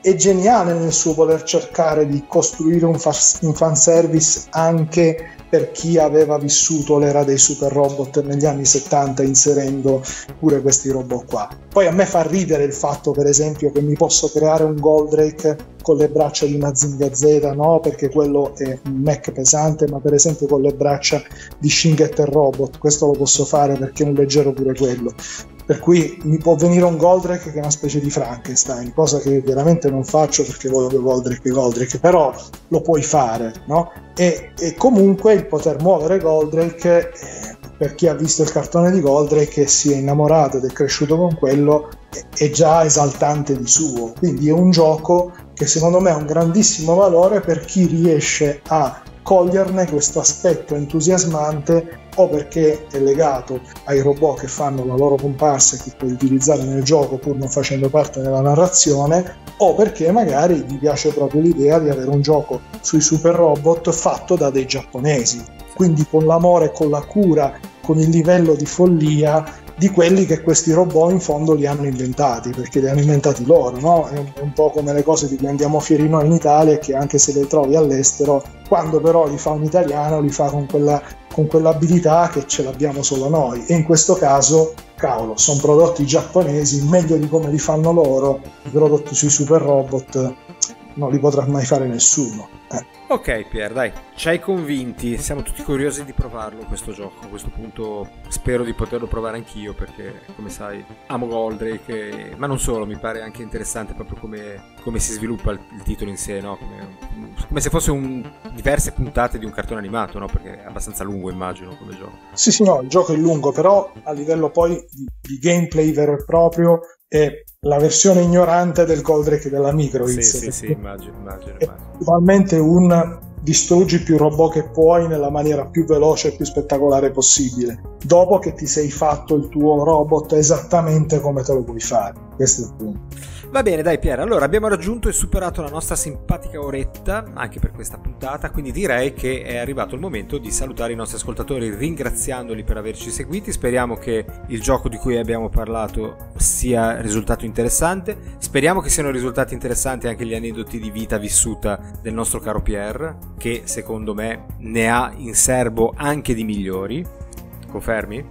è geniale nel suo voler cercare di costruire un, fa- un fanservice anche per chi aveva vissuto l'era dei super robot negli anni settanta, inserendo pure questi robot qua. Poi a me fa ridere il fatto, per esempio, che mi posso creare un Goldrake con le braccia di Mazinga Z, no? Perché quello è un mech pesante, ma per esempio con le braccia di Shin Getter Robot, questo lo posso fare perché è un leggero pure quello. Per cui mi può venire un Goldrake che è una specie di Frankenstein, cosa che veramente non faccio perché voglio Goldrake e Goldrake, però lo puoi fare, no? E, e comunque il poter muovere Goldrake, eh, per chi ha visto il cartone di Goldrake e si è innamorato ed è cresciuto con quello, è, è già esaltante di suo. Quindi è un gioco che secondo me ha un grandissimo valore per chi riesce a coglierne questo aspetto entusiasmante, o perché è legato ai robot che fanno la loro comparsa e che puoi utilizzare nel gioco pur non facendo parte della narrazione, o perché magari gli piace proprio l'idea di avere un gioco sui super robot fatto da dei giapponesi, quindi con l'amore e con la cura, con il livello di follia di quelli che questi robot in fondo li hanno inventati, perché li hanno inventati loro, no? È un, è un po' come le cose di cui andiamo fieri noi in Italia, che anche se le trovi all'estero, quando però li fa un italiano li fa con quella con quell'abilità che ce l'abbiamo solo noi, e in questo caso, cavolo, sono prodotti giapponesi, meglio di come li fanno loro. I prodotti sui super robot non li potrà mai fare nessuno. Eh. Ok Pier, dai, ci hai convinti, siamo tutti curiosi di provarlo questo gioco. A questo punto spero di poterlo provare anch'io, perché come sai amo Goldrake, ma non solo, mi pare anche interessante proprio come, come si sviluppa il, il titolo in sé, no? Come, come se fosse un, diverse puntate di un cartone animato, no? Perché è abbastanza lungo, immagino, come gioco. Sì, sì, no, il gioco è lungo, però a livello poi di, di gameplay vero e proprio è la versione ignorante del Goldrake della Microids. Sì, sì, sì, immagino, immagino, è immagino. totalmente un distruggi più robot che puoi nella maniera più veloce e più spettacolare possibile, dopo che ti sei fatto il tuo robot esattamente come te lo puoi fare. Questo è il punto. Va bene, dai Pier, allora abbiamo raggiunto e superato la nostra simpatica oretta anche per questa puntata, quindi direi che è arrivato il momento di salutare i nostri ascoltatori ringraziandoli per averci seguiti. Speriamo che il gioco di cui abbiamo parlato sia risultato interessante, speriamo che siano risultati interessanti anche gli aneddoti di vita vissuta del nostro caro Pier, che secondo me ne ha in serbo anche di migliori. Confermi?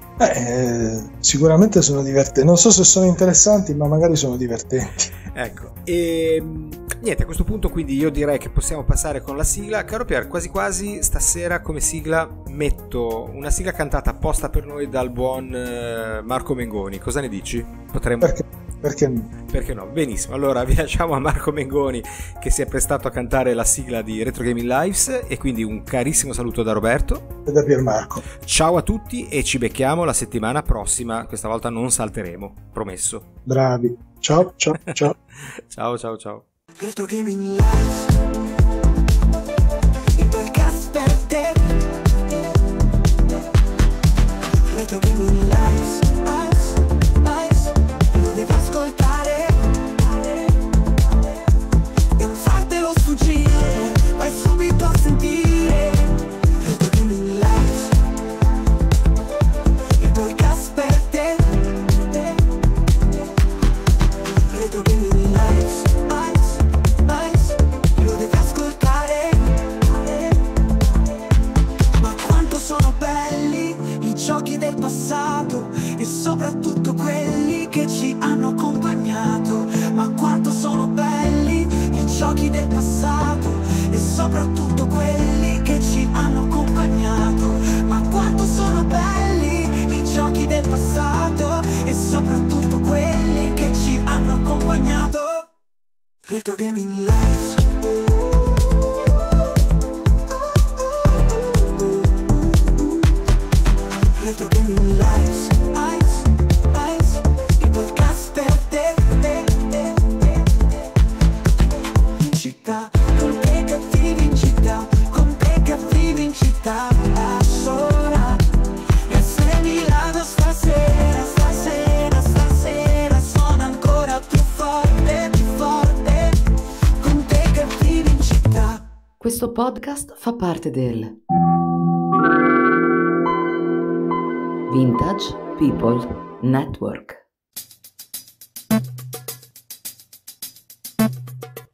Eh, sicuramente sono divertenti. Non so se sono interessanti, ma magari sono divertenti. Ecco, e niente, a questo punto quindi io direi che possiamo passare con la sigla. Caro Pier, quasi quasi stasera come sigla metto una sigla cantata apposta per noi dal buon uh, Marco Mengoni. Cosa ne dici? Potremmo... Perché? Perché no? Perché no? Benissimo, allora vi lasciamo a Marco Mengoni che si è prestato a cantare la sigla di Retro Gaming Lives, e quindi un carissimo saluto da Roberto e da Piermarco. Ciao a tutti e ci becchiamo la settimana prossima, questa volta non salteremo, promesso. Bravi, ciao ciao ciao. Ciao ciao ciao. Retro Gaming Lives, il podcast per te. Retro Gaming Lives, devi ascoltare e non fartelo sfuggire, vai subito a sentire Retro Gaming Lives, il podcast per te. Retro Gaming Lives, lo devi ascoltare. Ma quanto sono belli i giochi del passato, e soprattutto quelli che ci hanno accompagnato. Ma quanto sono belli i giochi del passato, e soprattutto quelli che ci hanno accompagnato. Ma quanto sono belli i giochi del passato, e soprattutto quelli che ci hanno accompagnato. Retro Gaming Lives. Retro Gaming Lives, il podcast per te. Città, con te cattivi in città, con te cattivi in città. A sola, e se Milano stasera, stasera, stasera suona ancora più forte, più forte, con te cattivi in città. Questo podcast fa parte del Vintage People Network.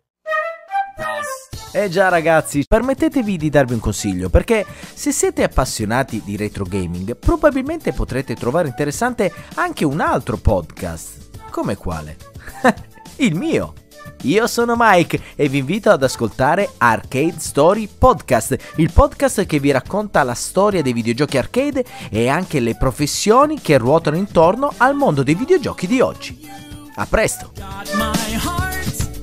Eh già ragazzi, permettetevi di darvi un consiglio, perché se siete appassionati di retro gaming probabilmente potrete trovare interessante anche un altro podcast. Come quale? Il mio! Io sono Mike e vi invito ad ascoltare Arcade Story Podcast, il podcast che vi racconta la storia dei videogiochi arcade e anche le professioni che ruotano intorno al mondo dei videogiochi di oggi. A presto!